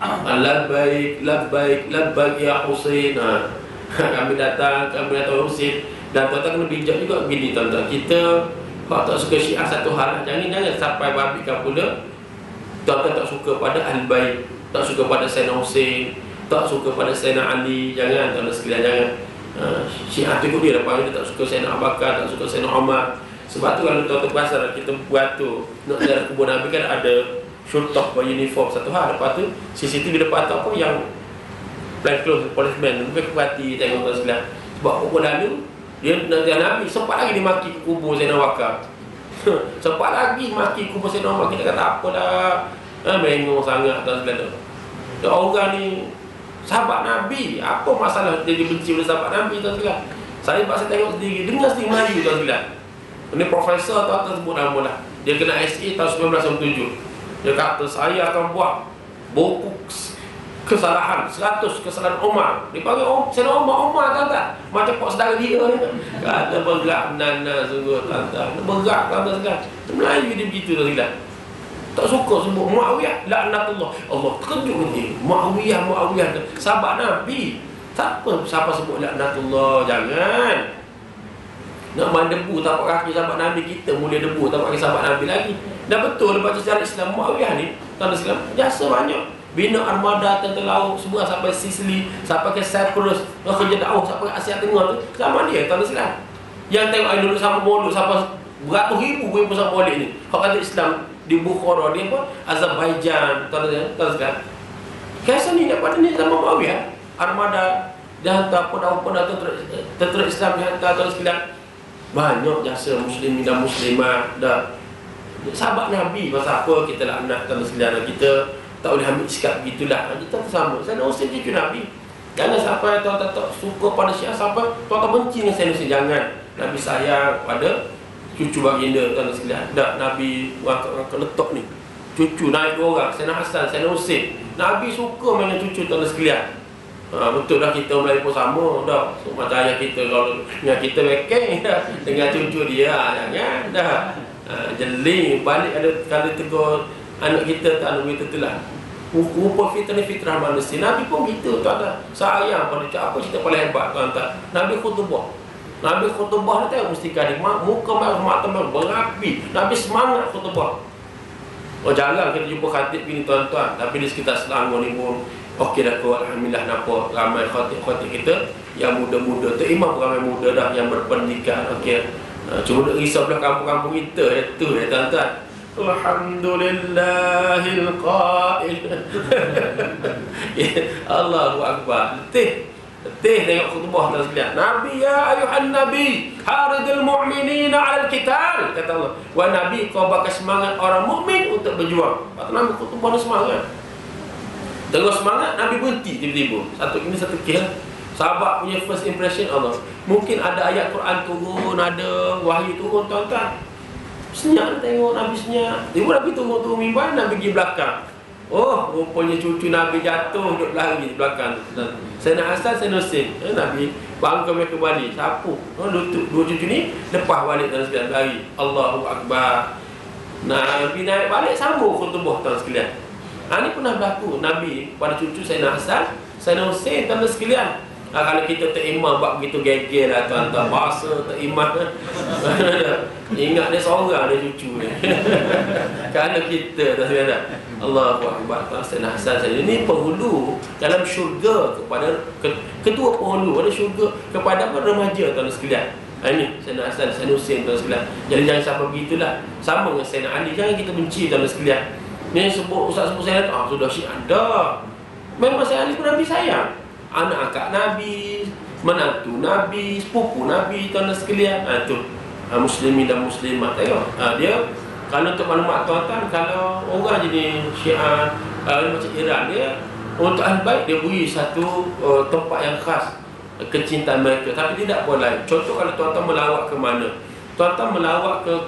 Labbaik, labbaik, labbaik ya Husain. Ha. Kami datang, kami datang Husain. Dan tuan-tuan kena bijak juga begini tuan-tuan. Kita kalau tak suka Syiah satu hal, jangan-jangan sampai babikan pula tuan-tuan tak suka pada Al-Bait, tak suka pada Sayyidina Husain, tak suka pada Sayyidina Ali. Jangan tuan-tuan sekalian, jangan. uh, Syiah tu dia lepas dia tak suka Sayyidina Abu Bakar, tak suka Sayyidina Umar. Sebab tu kalau tuan-tuan pasal kita buat tu nak ziarah kubur Nabi kan ada syurtah beruniform satu hal. Lepas tu C C T V depan tu apa yang plain clothes policeman. Lebih kepati tengok tuan sekalian. Sebab kubur lalu dia nak ziarah Nabi, sempat lagi dia maki ke kubur Sayyidina Abu Bakar. Sempat lagi maki kubur Sayyidina Umar. Kita kata apalah, ha, mengong sangat tuan sekalian tu. Dia orang ni sahabat Nabi, apa masalah dia dibenci oleh sahabat Nabi tuan sekalian? Saya pak saya tengok sendiri, dengar sendiri Melayu tuan sekalian. Ini profesor tuan-tuan sebut nama lah. Dia kena S A tahun sembilan belas sembilan puluh tujuh. Dia kata saya akan buat buku kesalahan seratus kesalahan Umar. Dipanggil Om, Sayyidina Umar, Umar tuan-tuan. Macam pak saudara dia ni. Kata bergerak nana sungguh tuan-tuan. Bergerak tuan-tuan sekalian. Melayu dia begitu tuan sekalian. Tak suka sebut Muawiyah laknatullah. Allah terkejut dia. Muawiyah, Muawiyah sahabat Nabi. Tak apa siapa sebut laknatullah, jangan. Nak main debu tapak kaki sahabat Nabi, kita mula debu tapak kaki sahabat Nabi lagi. Dah betul baca sejarah Islam, Muawiyah ni tanda Islam jasa banyak. Bina armada tentera laut semua sampai Sicily, sampai ke Cyprus, kerja dakwah sampai ke Asia Tengah tu zaman dia tanda Islam. Yang tengok Indonesia sama Molek sampai beratus ribu pun sama Molek ni. Kalau kata Islam di Bukhara dia apa? Azerbaijan tanda Islam. Kisah ni dapat ni sama Muawiyah. Armada dia hantar pun dah tentera Islam dia hantar tanda Islam. Banyak jasa muslimin dan muslimat dah. Sahabat Nabi pasal apa kita laknat tanda sekalian, kita tak boleh ambil sikap begitulah. Kita sama. Saya nak usir cucu Nabi. Jangan sampai tuan-tuan tak suka pada Syiah, sampai tuan-tuan benci dengan saya. Jangan. Nabi sayang pada cucu baginda tanda sekalian. Dak Nabi ngangkat letak ni. Cucu naik dua orang, Sayyidina Hasan, Sayyidina Husain. Nabi suka main cucu tanda sekalian. Ha, betul dah kita Melayu pun sama dah. So, macam ayah kita kalau dengan kita bekeng dah dengan cucu dia jangan dah. Ha, jeli balik ada kali tegur anak kita tak ada begitu telah. Rupa fitrah fitrah manusia. Nabi pun gitu tuan-tuan. Sayang pada apa cerita paling hebat tuan-tuan. Nabi khutbah. Nabi khutbah ni tengok mesti kali muka mata berapi. Nabi semangat khutbah. Oh jarang kita jumpa khatib ni tuan-tuan, tapi di sekitar Selangor ni pun okey dah kot, alhamdulillah nampak ramai khatib-khatib kita yang muda-muda. Tu imam pun ramai muda dah yang berpendidikan. Okey. Uh, cuma duk risau belah kampung-kampung kita itu ya tuan-tuan. Alhamdulillahil qail. Allahu akbar. Letih. Letih tengok khutbah tuan sekalian. Nabi ya ayuhan nabi, haridul mu'minina 'alal qital. Kata Allah. Wahai Nabi, kau bakal semangat orang mukmin untuk berjuang. Kata Nabi khutbah ni semangat. Tengok semangat, Nabi berhenti tiba-tiba. Satu ini satu kisah. Sahabat punya first impression Allah. Mungkin ada ayat Quran turun, ada wahyu turun tuan-tuan. Senyap tengok Nabi senyap. Tiba Nabi tunggu-tunggu mimbar, Nabi pergi belakang. Oh, rupanya cucu Nabi jatuh duduk lari di belakang. Sayyidina Hasan, Sayyidina Husain. Eh, Nabi bangkit mereka balik. Sapu. Oh, dua, dua cucu ni lepas balik dan sekalian lari. Allahu akbar. Nabi naik balik sambung khutbah tuan sekalian. Ha, ini pernah berlaku Nabi pada cucu Sayyidina Hasan, Sayyidina Husain tuan sekalian. Ha, kalau kita terimah buat begitu gegel lah tuan-tuan, bahasa terimah ingat dia seorang dia cucu ni. Kalau kita tuan-tuan, Allahu akbar. Sayyidina Hasan saya ini penghulu dalam syurga kepada ketua penghulu ada syurga kepada apa remaja tuan sekalian. Ha, ini Sayyidina Hasan, Sayyidina Husain tuan sekalian. Jadi jangan sampai begitulah. Sama dengan Sayyidina Ali, jangan kita benci tuan sekalian. Ni sebut ustaz sebut saya ah sudah Syiah dah. Memang Sayyidina Ali pun Nabi sayang. Anak angkat Nabi, menantu Nabi, sepupu Nabi tuan sekalian. Ha, tu ha, muslimin dan muslimat tengok. Ha, dia kalau untuk maklumat tuan-tuan, kalau orang jenis Syiah uh, macam Iran, dia untuk ahli baik dia beri satu uh, tempat yang khas kecintaan mereka, tapi tidak pun lain. Contoh kalau tuan-tuan melawat ke mana, tuan-tuan melawat ke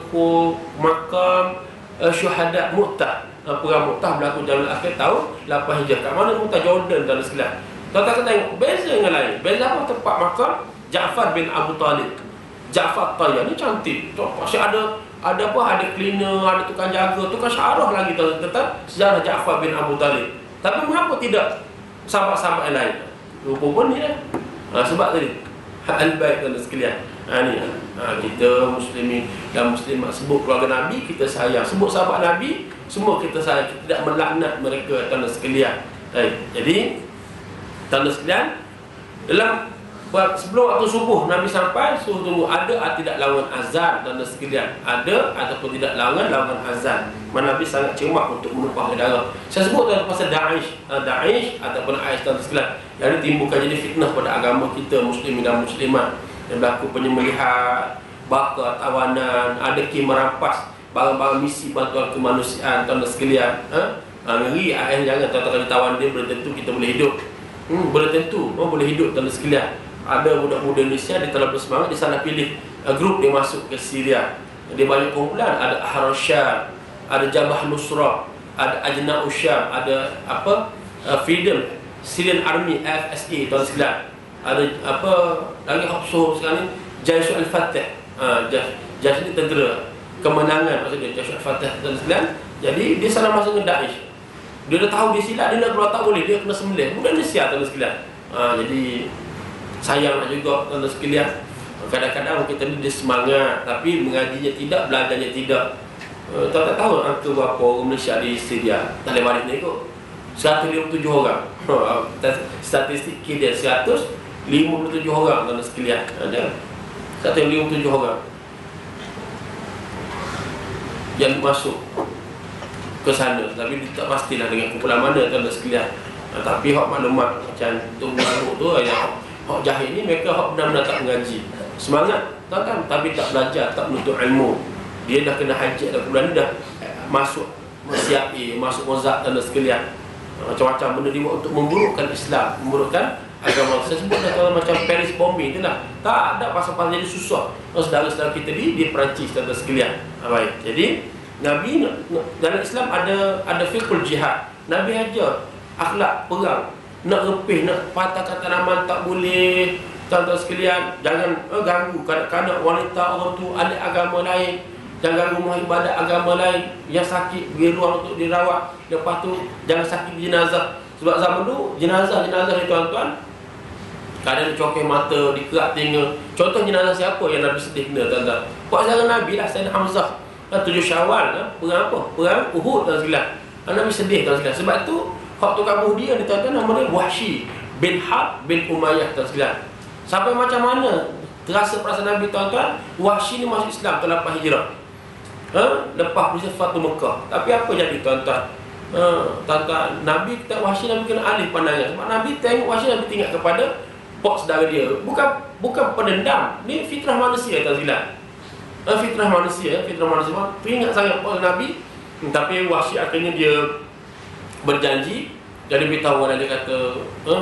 makam uh, syuhada Mu'tah. Uh, perang Mu'tah berlaku zaman akhir tahun lapan Hijrah. Kat mana Mu'tah? Jordan dan sekalian. Tuan-tuan tengok beza dengan lain. Beza apa? Tempat makam Ja'far bin Abu Talib. Ja'far Tayyar ni cantik. Masih ada ada apa? Ada cleaner, ada tukang jaga, tukang syarah lagi tentang sejarah Ja'far bin Abu Talib. Tapi mengapa tidak sahabat-sahabat yang lain? Rupa pun ni lah. Ha, sebab tadi al-bait dan sekalian. Ha, ni ha, kita muslimin dan muslimat sebut keluarga Nabi kita sayang, sebut sahabat Nabi semua kita sayang, kita tidak melaknat mereka dan sekalian. Baik. Jadi tanda sekalian, dalam sebelum waktu subuh Nabi sampai suruh tunggu ada atau tidak lawan azan tanda sekalian, ada ataupun tidak lawan lawan azan. Mana Nabi sangat cermat untuk menumpah darah. Saya sebut tentang pasal Daesh, Daesh ataupun I S tanda sekalian. Yang ini timbulkan jadi fitnah pada agama kita muslimin dan muslimat. Yang berlaku penyembelihan, bakar, tawanan, ada kim merampas barang-barang misi bantuan kemanusiaan tanda sekalian. Ha? Ha, ngeri I S jangan tuan-tuan ditawan dia belum tentu kita boleh hidup. Hmm, boleh tentu orang boleh hidup tanda sekalian. Ada budak-budak Indonesia dia telah bersemangat, dia salah pilih uh, grup dia masuk ke Syria. Dia banyak kumpulan, ada Ahrar Syam, ada Jabhah Nusrah, ada Ajna'us Syam, ada apa? Uh, Freedom Syrian Army F S A tuan sekalian. Ada apa lagi Hafsuh sekarang ni Jaish Al-Fatah. Ha, Jaish, Jaish ni tentera kemenangan maksudnya Jaish Al-Fatah tuan sekalian. Jadi dia salah masuk ke Daesh. Dia dah tahu dia silap, dia nak keluar tak boleh, dia kena sembelih. Bukan dia siap tuan sekalian. Ha, jadi sayang juga tuan sekalian. Kadang-kadang kita ni dia semangat, tapi mengajinya tidak, belajarnya tidak. Uh, tak, tak tahu angka berapa orang Malaysia di Syria. Tak boleh balik ni kot. seratus lima puluh tujuh orang. Statistik dia seratus lima puluh tujuh orang tuan sekalian. Ada seratus lima puluh tujuh orang yang masuk ke sana, tapi tak pastilah dengan kumpulan mana tuan sekalian. Ha, tapi hak maklumat macam tunggu tu yang hak jahil ni, mereka hak benar-benar tak mengaji. Semangat tak kan, tapi tak belajar, tak menuntut ilmu. Dia dah kena hajat dah, bulan ni dah masuk siap A, masuk mozak tuan sekalian. Macam-macam benda dibuat untuk memburukkan Islam, memburukkan agama. Saya sebut dah kalau macam Paris bombing tu lah. Tak ada pasal-pasal jadi susah. Saudara-saudara kita di di Perancis tuan sekalian. Ha, baik. Jadi Nabi dalam Islam ada ada fiqhul jihad. Nabi ajar akhlak perang. Nak repih, nak patah kata nama tak boleh. Tuan-tuan sekalian, jangan eh, ganggu kanak-kanak, wanita, orang tu ahli agama lain. Jangan ganggu ibadat agama lain. Yang sakit beri ruang untuk dirawat. Lepas tu jangan sakit jenazah. Sebab zaman dulu jenazah-jenazah ni tuan-tuan, kadang dicokeh mata, dikerak telinga. Contoh jenazah siapa yang Nabi sedih kena tuan-tuan? Pak saudara Nabi lah, Sayyidina Hamzah. Tujuh Syawal, ha? Perang apa? Perang Uhud tuan sekalian. Nabi sedih tuan sekalian. Sebab tu hak tukang bunuh dia ni tuan-tuan, nama dia Wahsy bin Harb bin Umayyah tuan sekalian. Sampai macam mana terasa perasaan Nabi tuan-tuan, Wahsy ni masuk Islam tahun lapan Hijrah. Ha? Lepas peristiwa Fatu Mekah. Tapi apa jadi tuan-tuan? Ha, tuan-tuan, Nabi kata Wahsy, Nabi kena alih pandangan. Sebab Nabi tengok Wahsy, Nabi tinggal kepada pak saudara dia. Bukan bukan pendendam. Ni fitrah manusia tuan sekalian. Ha, fitrah manusia, fitrah manusia. Teringat sangat pada Nabi. Tapi Wahsy akhirnya dia berjanji. Jadi beritahu orang, dia kata ha,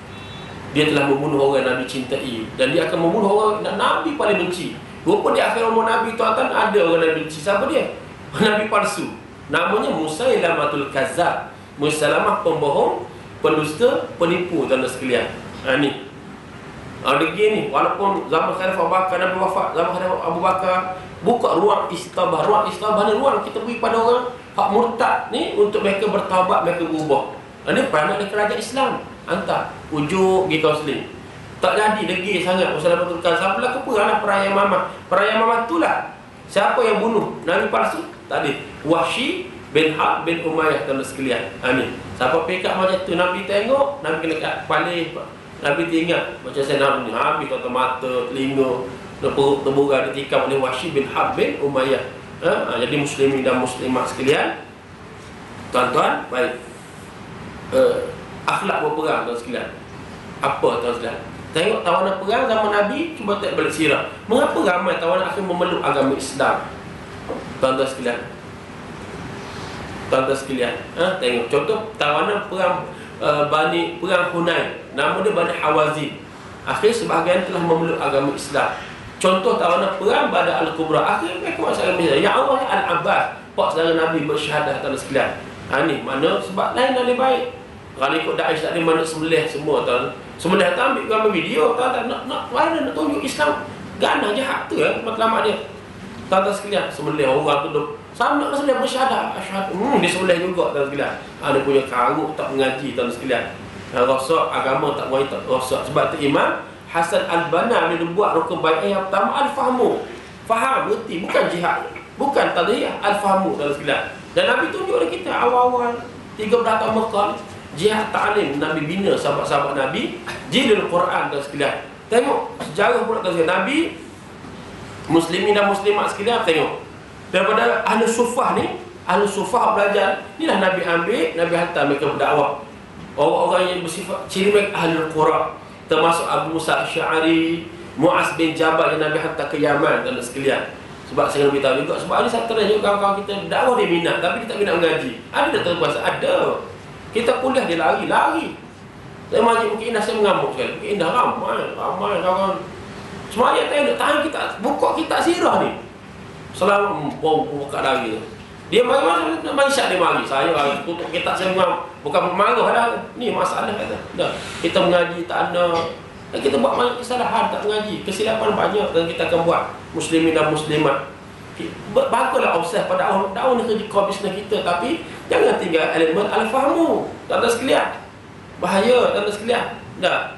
dia telah membunuh orang Nabi cintai, dan dia akan membunuh orang yang Nabi paling benci. Rupa di akhir umur Nabi tuan-tuan ada orang Nabi benci. Siapa dia? Nabi palsu. Namanya Musailamatul Kazzab. Musailamah pembohong, pendusta, penipu tuan-tuan sekalian. Ha ni. Ha lagi ni, walaupun zaman Khalifah Abu Bakar Nabi wafat, zaman Khalifah Abu Bakar buka ruang istabah. Ruang istabah ni ruang kita beri pada orang hak murtad ni untuk mereka bertaubat, mereka berubah. Ini peranan dari kerajaan Islam. Hantar ujuk pergi kaunseling. Tak jadi lagi sangat masalah betul kan. Siapa lah keperang perang Yamamah. Perang Yamamah itulah siapa yang bunuh Nabi palsu? Tadi Wahsy bin Harb bin Umayyah tuan sekalian. Ha ni. Siapa pekat macam tu, Nabi tengok, Nabi kena kat palih. Nabi teringat macam saya Nabi ni habis tuan mata, telinga, perut terburai ditikam oleh Wahsy bin Harb bin Umayyah. Ha? Ha, jadi muslimin dan muslimat sekalian, tuan-tuan, baik. Uh, akhlak berperang tuan sekalian. Apa tuan sekalian? Tengok tawanan perang zaman Nabi, cuba tak balik sirah. Mengapa ramai tawanan akhir memeluk agama Islam? Tuan-tuan sekalian. Tuan-tuan sekalian, ha? Tengok contoh tawanan perang uh, Bani perang Hunain. Nama dia Bani Hawazin. Akhir sebahagian telah memeluk agama Islam. Contoh tawanan perang Badar Al-Kubra. Akhir mereka masuk agama Islam. Ya Allah, Al-Abbas, pak saudara Nabi bersyahadah tuan sekalian. Ha ni mana sebab lain lebih baik. Kalau ikut Daesh tak ada mana sembelih semua tuan. Sembelih tak ambil gambar video tuan, tak nak nak mana nak tunjuk Islam. Ganah jahat tu ya matlamat dia. Tuan-tuan sekalian, sembelih orang tu duk sama nak sembelih bersyahadah. Asyhadu. Hmm dia sembelih juga tuan sekalian. Ada punya karuk tak mengaji tuan sekalian. Rosak agama tak mau tak rosak. Sebab tu Imam Hasan Al-Banna dia buat rukun bai'ah yang pertama al-fahmu. Faham, berti bukan jihad. Bukan tadhiyah, al-fahmu tuan sekalian. Dan Nabi tunjuk dekat kita awal-awal tiga belas tahun Mekah, jihad ta'lim, Nabi bina sahabat-sahabat Nabi, jilul Quran tuan sekalian. Tengok sejarah pula tuan sekalian. Nabi, muslimin dan muslimat sekalian, tengok. Daripada ahli sufah ni, ahli sufah belajar, inilah Nabi ambil, Nabi hantar mereka berdakwah. Orang-orang yang bersifat ciri mereka ahli Quran, termasuk Abu Musa Asy'ari, Mu'az bin Jabal yang Nabi hantar ke Yaman tuan sekalian. Sebab saya nak beritahu juga, sebab ada satu juga kawan-kawan kita dakwah dia minat, tapi kita minat mengaji. Ada tak terpuasa? Ada. Kita kuliah dia lari, lari. Saya majlis mungkin indah, saya mengamuk sekali. Mungkin indah ramai, ramai kawan. Semua ayat tengok, tangan kita, buka kitab sirah ni. Selalu bau buka lagi. Dia mari-mari, nak mari syak dia mari. Saya tutup kitab saya mengamuk. Bukan marah dah. Ni masalah kata. Dah. Kita mengaji tak ada. Dan kita buat banyak kesalahan, tak mengaji. Kesilapan banyak dan kita akan buat. Muslimin dan muslimat. Baguslah obses pada dakwah. Dakwah ni kerja core business kita, tapi jangan tinggal elemen al-fahmu. Tuan-tuan sekalian, bahaya tuan-tuan sekalian. Dah.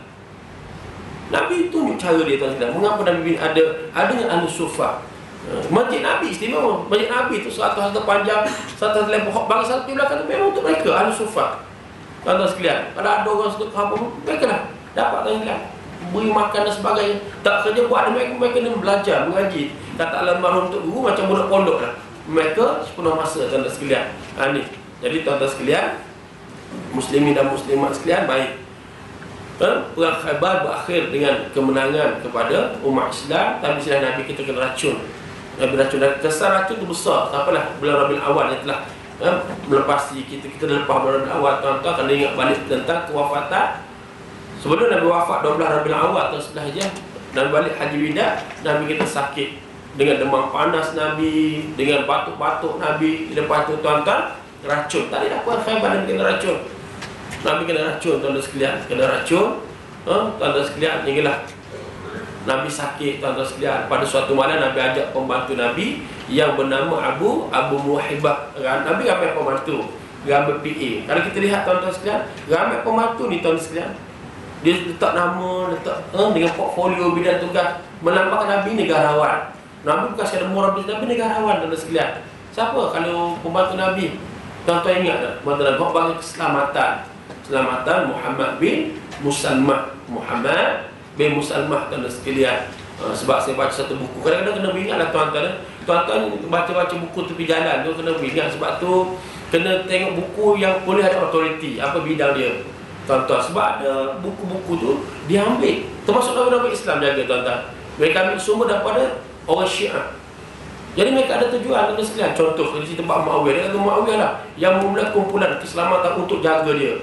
Nabi tunjuk cara dia tuan sekalian. Mengapa Nabi ada adanya ahli sufa. Masjid Nabi istimewa. Masjid Nabi tu seratus hasta panjang, seratus hasta lebar. Bagi satu belakang tu memang untuk mereka ahli sufa. Tuan-tuan sekalian, kalau ada orang suka apa, mereka lah dapat tuan sekalian. Beri makan dan sebagainya. Tak kerja buat mereka, mereka kena belajar, mengaji. Kata almarhum untuk guru macam budak pondok lah. Mereka sepenuh masa tuan-tuan sekalian. Ha, ni. Jadi tuan-tuan sekalian, muslimin dan muslimat sekalian, baik. Ha? Perang Khaybar berakhir dengan kemenangan kepada umat Islam. Tapi silap Nabi kita kena racun. Nabi racun, dan kesan racun tu besar. Sampalah bulan Rabiul Awal yang telah ha, melepasi kita. Kita dah lepas bulan Rabiul Awal. Tuan-tuan kena ingat balik tentang kewafatan. Sebelum Nabi wafat dua belas Rabiul Awal tahun sebelah Hijrah, Nabi balik haji wida, Nabi kita sakit dengan demam panas Nabi, dengan batuk-batuk Nabi. Lepas tu tuan-tuan racun. Tadi dah puan Khaybar Nabi kena racun. Nabi kena racun tuan-tuan sekalian, kena racun. Ha, tuan-tuan sekalian, inilah Nabi sakit tuan-tuan sekalian. Pada suatu malam Nabi ajak pembantu Nabi yang bernama Abu Abu Muhaibah. Nabi ramai pembantu, ramai P A. Kalau kita lihat tuan-tuan sekalian, ramai pembantu ni tuan-tuan sekalian. Dia letak nama, letak eh, dengan portfolio bidang tugas, melambangkan Nabi negarawan. Nabi bukan sekadar murah bisnes, Nabi negarawan tuan-tuan sekalian. Siapa kalau pembantu Nabi? Tuan-tuan ingat tak? Pembantu Nabi bagi keselamatan. Keselamatan Muhammad bin Musalmah. Muhammad bin Musalmah tuan-tuan sekalian. Uh, sebab saya baca satu buku, kadang-kadang kena beringatlah tuan-tuan. Eh? Tuan-tuan baca-baca buku tepi jalan tu kena beringat. Sebab tu kena tengok buku yang boleh ada autoriti, apa bidang dia. Tuan-tuan, sebab ada buku-buku tu dia ambil, termasuk nama-nama Islam jaga tuan-tuan. Mereka ambil sumber daripada orang Syiah. Jadi mereka ada tujuan tuan-tuan sekalian. Contoh di tempat Muawiyah, dia kata Muawiyah lah yang memulai kumpulan keselamatan untuk jaga dia.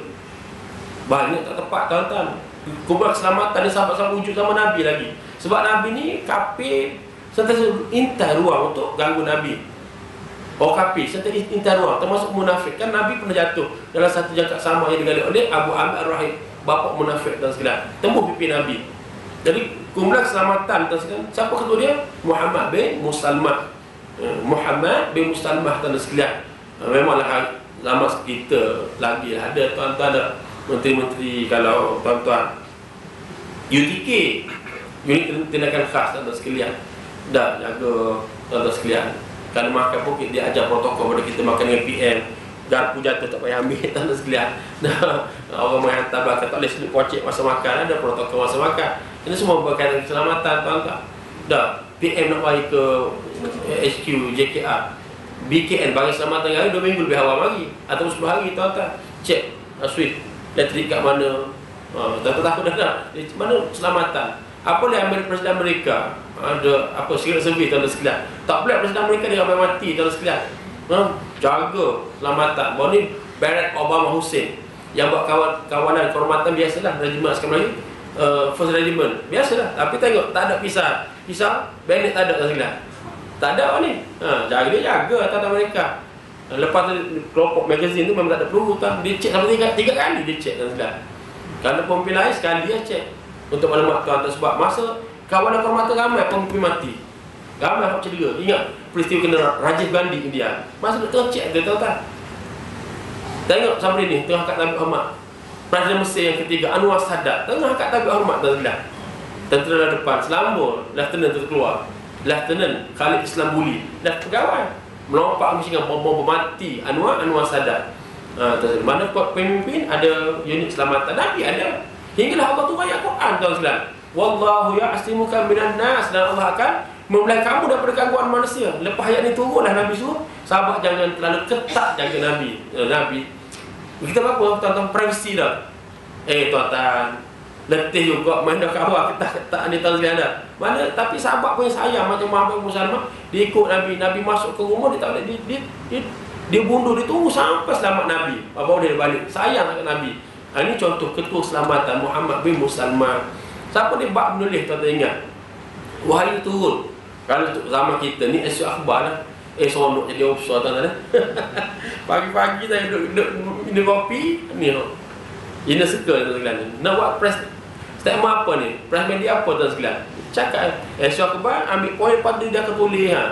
Banyak tak tepat tuan-tuan. Kumpulan keselamatan dia sahabat-sahabat wujud sama Nabi lagi. Sebab Nabi ni kafir, sentiasa intai ruang untuk ganggu Nabi. Oh kafir, serta intai ruang, termasuk munafik. Kan Nabi pernah jatuh dalam satu jangka sama yang digali oleh Abu Amir Ar-Rahib, bapa munafik dan sekalian. Tembus pipi Nabi. Jadi kumpulan keselamatan dan sekalian. Siapa ketua dia? Muhammad bin Musalmah. Muhammad bin Musalmah dan sekalian. Memanglah lama kita lagi ada tuan-tuan, ada menteri-menteri. Kalau tuan-tuan U T K, unit tindakan khas dan sekalian, dah jaga tuan-tuan sekalian. Kalau makan pun dia ajar protokol pada kita makan dengan P M. Garpu jatuh tak payah ambil tuan-tuan sekalian. Nah, orang main hantar belakang tak boleh selip kocek masa makan, ada protokol masa makan. Ini semua berkaitan keselamatan tuan-tuan. Dah, P M nak bagi ke H Q J K R, B K N bagi keselamatan hari dua minggu lebih awal lagi atau sepuluh hari tuan-tuan. Cek uh, Swift elektrik kat mana. Uh, tuan-tuan takut dah dah. Mana keselamatan? Apa yang ambil Presiden Amerika? Ada apa secret service tuan-tuan sekalian. Tak boleh Presiden Amerika dia ramai mati tuan-tuan sekalian. Ha? Jaga keselamatan. Bahawa ni Barack Obama Hussein yang buat kawan, kawanan kehormatan biasalah regimen askar Melayu, uh, First Regiment biasalah. Tapi tengok tak ada pisah. Pisah Bennett tak ada tuan-tuan sekalian. Tak ada apa ni. Ha, jaga dia jaga tuan-tuan mereka. Lepas tu kelompok magazine tu memang tak ada peluru tuan. Dia cek sampai tiga, tiga kali dia cek tuan-tuan sekalian. Kalau pemimpin lain sekali dia cek untuk maklumat tuan-tuan. Sebab masa kawanan kehormatan ramai pemimpin mati, ramai orang cedera. Ingat peristiwa kena Rajiv Gandhi India. Masa dia tengah cek dia tuan-tuan. Tengok sampai ni tengah angkat tabik hormat. Presiden Mesir yang ketiga Anwar Sadat tengah angkat tabik hormat tuan-tuan. Tentera depan Selambur, Lieutenant tu keluar. Lieutenant Khalid Islambuli dan pegawai melompat mesti dengan bom-bom mati Anwar Anwar Sadat. Ha, mana pemimpin ada unit keselamatan Nabi ada. Hinggalah Allah tu ayat Quran tuan sekalian. Wallahu ya'simuka minan nas, dan Allah akan membelai kamu daripada gangguan manusia. Lepas ayat ni turunlah Nabi suruh sahabat jangan terlalu ketat jaga Nabi. Eh, Nabi. Kita apa tuan-tuan privacy dah. Eh tuan-tuan, letih juga main dah kawal ketat-ketat ni tuan sekalian dah. Mana tapi sahabat punya sayang macam Muhammad bin Musalmah, dia ikut Nabi. Nabi masuk ke rumah dia tak boleh dia dia, dia, dia bundur, dia tunggu sampai selamat Nabi. Baru dia balik. Sayang kat Nabi. Ha, ini contoh ketua keselamatan Muhammad bin Musalmah. Siapa dia bab menulis tuan-tuan ingat? Wahyu turun. Kalau untuk zaman kita ni isu akhbar lah. Eh sonok jadi offshore tuan-tuan. Pagi-pagi saya duduk, duduk minum kopi ni. Inner circle tuan sekalian. Nak buat press statement apa ni? Press media apa tuan sekalian? Cakap isu akhbar, ambil poin lepas tu dia akan tulis ha.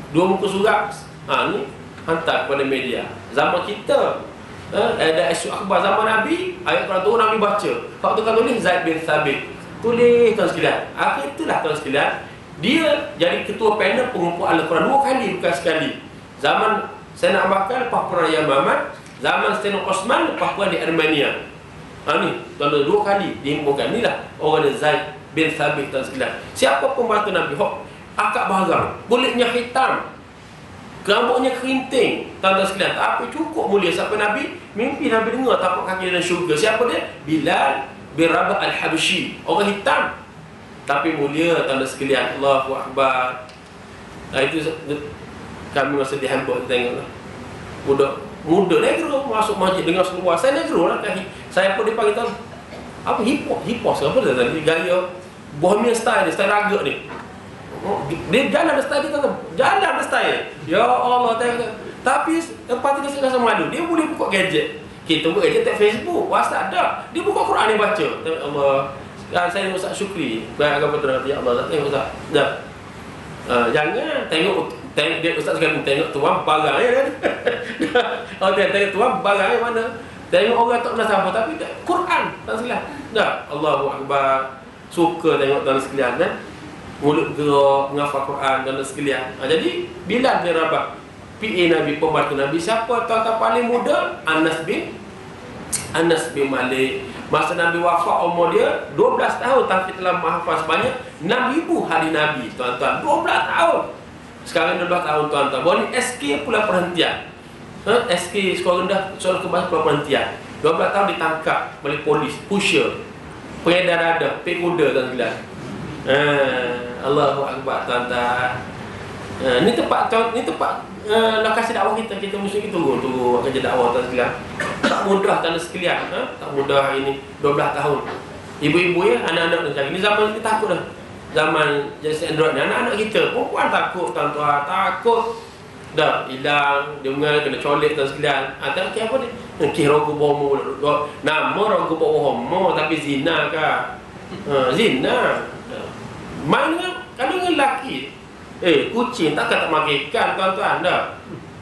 dua muka surat. Ha, ni hantar kepada media. Zaman kita, ha, ada isu akhbar zaman Nabi, ayat Quran turun Nabi baca. Waktu kan tulis Zaid bin Thabit. Tulis tuan sekalian. Akhir itulah tuan sekalian, dia jadi ketua panel pengumpul Al-Quran dua kali, bukan sekali. Zaman Sayyidina Abu Bakar lepas perang Yamamah, zaman Sayyidina Osman lepas perang di Armenia. Ha, ni tuan dua kali dihimpunkan. Inilah orang dia Zaid bin Thabit tuan sekalian. Siapa pembantu Nabi? Hok akak barang, kulitnya hitam, rambutnya kerinting, tuan-tuan sekalian. Tapi cukup mulia sampai Nabi mimpi Nabi dengar tapak kaki dalam syurga. Siapa dia? Bilal bin Rabah Al-Habsyi, orang hitam tapi mulia, tuan-tuan sekalian. Allahu Akbar. Nah, itu kami masa di Hamburg tengok budak muda negro masuk masjid dengan seluar. Saya negro lah, saya pun dipanggil tahu apa hip-hop, hip-hop apa dah tadi, gaya bohemian style ni, style raga ni. Oh, dia jalan style dia kan, jalan style. Ya Allah, tengok. Tapi lepas tu kita rasa malu. Dia boleh buka gadget. Kita buka gadget tak Facebook, WhatsApp dah. Dia buka Quran dia baca. Tengok Allah. Dan saya Ustaz Syukri, baik agama tu ya Allah. Tengok Ustaz. Dah. Uh, jangan tengok tengok dia Ustaz sekali tengok tuan barang ya kan. Oh, dia tengok tuan barang yang mana? Tengok orang tak pernah sampai tapi Quran tak salah. Dah. Allahu Akbar. Suka tengok tuan sekalian kan. Mulut gerak, menghafal Quran dan sekalian. Ha, jadi Bilal bin Rabah, P A Nabi, pembantu Nabi. Siapa tuan-tuan paling muda? Anas bin Anas bin Malik. Masa Nabi wafat umur dia dua belas tahun, tapi telah menghafal sebanyak enam ribu hari Nabi, tuan-tuan. dua belas tahun. Sekarang dua belas tahun, tuan-tuan. Baru ni S K pula perhentian. Ha? S K sekolah rendah, sekolah kebas pula perhentian. dua belas tahun ditangkap oleh polis, pusher, pengedar ada, pek kuda dan gelas. Uh, Allahu Akbar, tuan-tuan. Uh, ni tempat ni tempat uh, lokasi dakwah kita. Kita mesti kita tunggu tunggu kerja dakwah tuan sekalian. Tak mudah tuan sekalian, ha? Tak mudah ini dua belas tahun. Ibu-ibu ya, anak-anak dan ini zaman kita takut dah. Zaman jenis Android ni anak-anak kita, perempuan takut tuan-tuan, takut. Dah hilang, dia mengal kena colek tuan sekalian. Ah, tak kira apa ni? Kira rogo bomo. Nama rogo bomo tapi zina kah? Ha, zina. Main dengan, kalau dengan lelaki, eh kucing takkan tak makan tuan-tuan. Dah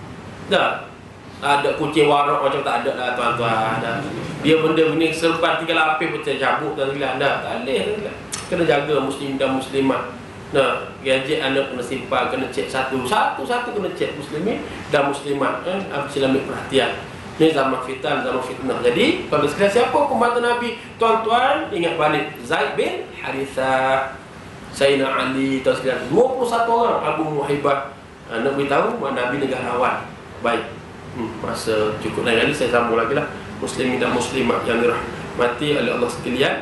dah ada kucing warak macam tak ada lah tuan-tuan. Dah dia benda ni selepas tiga lapis pun cabut tuan-tuan. Dah tak boleh. Kena jaga muslim dan muslimat. Nah, gadget anak kena simpan, kena cek satu satu-satu, kena cek muslimin dan muslimat. Eh, sila ambil perhatian. Ni zaman fitan, zaman fitnah. Jadi kalau sekalian siapa pembantu Nabi, tuan-tuan ingat balik Zaid bin Harithah, Sayyidina Ali, tuan sekalian, dua puluh satu orang Abu Muhaibah. Ha, nak beritahu Nabi negarawan. Baik. Hmm, masa cukup lain kali saya sambung lagi lah. Muslimin dan muslimat yang dirahmati oleh Allah sekalian.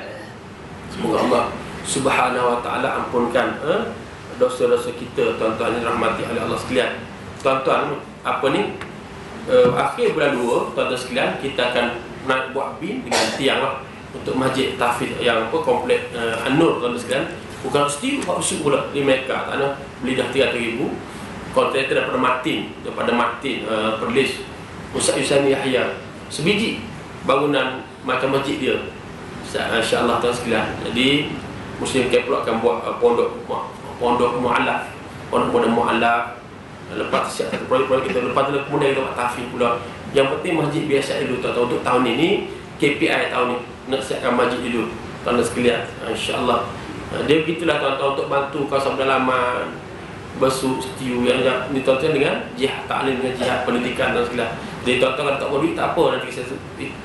Semoga Allah Subhanahu wa ta'ala ampunkan eh, dosa-dosa kita, tuan-tuan yang dirahmati oleh Allah sekalian. Tuan-tuan, apa ni? Uh, akhir bulan dua, tuan-tuan sekalian, kita akan nak buat bin dengan tiang lah untuk masjid tahfiz yang apa komplek uh, An-Nur, tuan-tuan sekalian. Bukan mesti buat besuk pula di Mekah, tak ada, beli dah tiga ratus ribu. Kontraktor daripada Martin, daripada Martin uh, Perlis Ustaz Yusani Yahya, sebiji bangunan macam masjid dia, insya-Allah tuan sekalian. Jadi Muslim Camp pula akan buat uh, pondok pondok mu'alaf, pondok-pondok mu'alaf. Lepas siap satu proyek-proyek kita, lepas tu kemudian kita buat tahfiz pula. Yang penting masjid biasa dulu tuan-tuan. Untuk tahun ini K P I tahun ni nak siapkan masjid dulu tuan-tuan sekalian, insya-Allah. Dia begitulah tuan-tuan, untuk bantu kawasan pedalaman, bersu setiu yang ni tuan-tuan dengan jihad taklim, dengan jihad pendidikan dan segala. Jadi tuan-tuan kalau tak boleh duit tak apa, nanti saya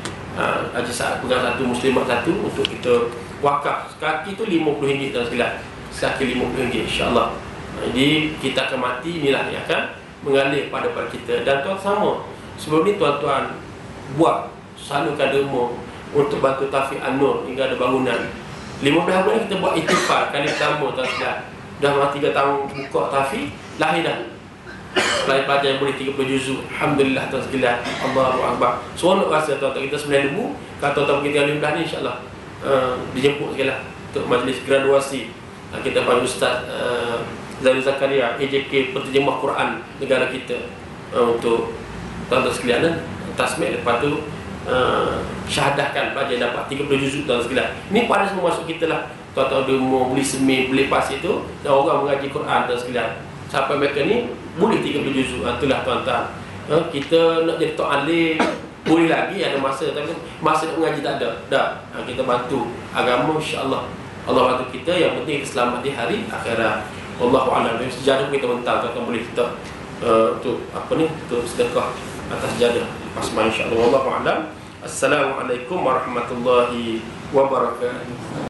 uh, Haji Sa'ad pegang satu, muslimat satu untuk kita wakaf. Sekaki tu lima puluh ringgit dan segala. Sekaki lima puluh ringgit insya-Allah. Jadi kita akan mati, inilah yang akan mengalir pada pada kita. Dan tuan sama, sebelum ni tuan-tuan buat salurkan demo untuk bantu tahfiz An-Nur hingga ada bangunan. lima belas bulan kita buat ikhtifal kali pertama tuan-tuan. Dah mati tiga tahun buka tahfiz, lahir dah lahir pelajar yang boleh tiga puluh juzuk. Alhamdulillah tuan sekalian. Allahu Akbar. Seronok rasa tuan-tuan, kita sembilan ribu. Kalau tuan-tuan pergi lima belas ni insya-Allah uh, dijemput sekali lah untuk majlis graduasi. Uh, kita panggil Ustaz uh, Zahir Zakaria, A J K penterjemah Quran negara kita, uh, untuk tuan-tuan sekalian dan tasmik. Lepas tu uh, syahadahkan pelajar dapat tiga puluh juzuk tuan sekalian. Ni pada semua masuk kita lah. Tuan-tuan dia mau beli semir, beli pas itu, dan orang mengaji Quran tuan sekalian. Sampai mereka ni boleh tiga puluh juzuk. Itulah tuan-tuan. Ha, kita nak jadi tok alim boleh lagi, ada masa, tapi masa nak mengaji tak ada. Dah, ha, kita bantu agama, insya-Allah Allah bantu kita. Yang penting kita selamat di hari akhirat. Wallahu a'lam. Sejadah kita mentang, tuan-tuan boleh kita uh, untuk apa ni, untuk sedekah atas sejadah lepas main, insya-Allah. Wallahu a'lam. Assalamualaikum warahmatullahi wabarakatuh.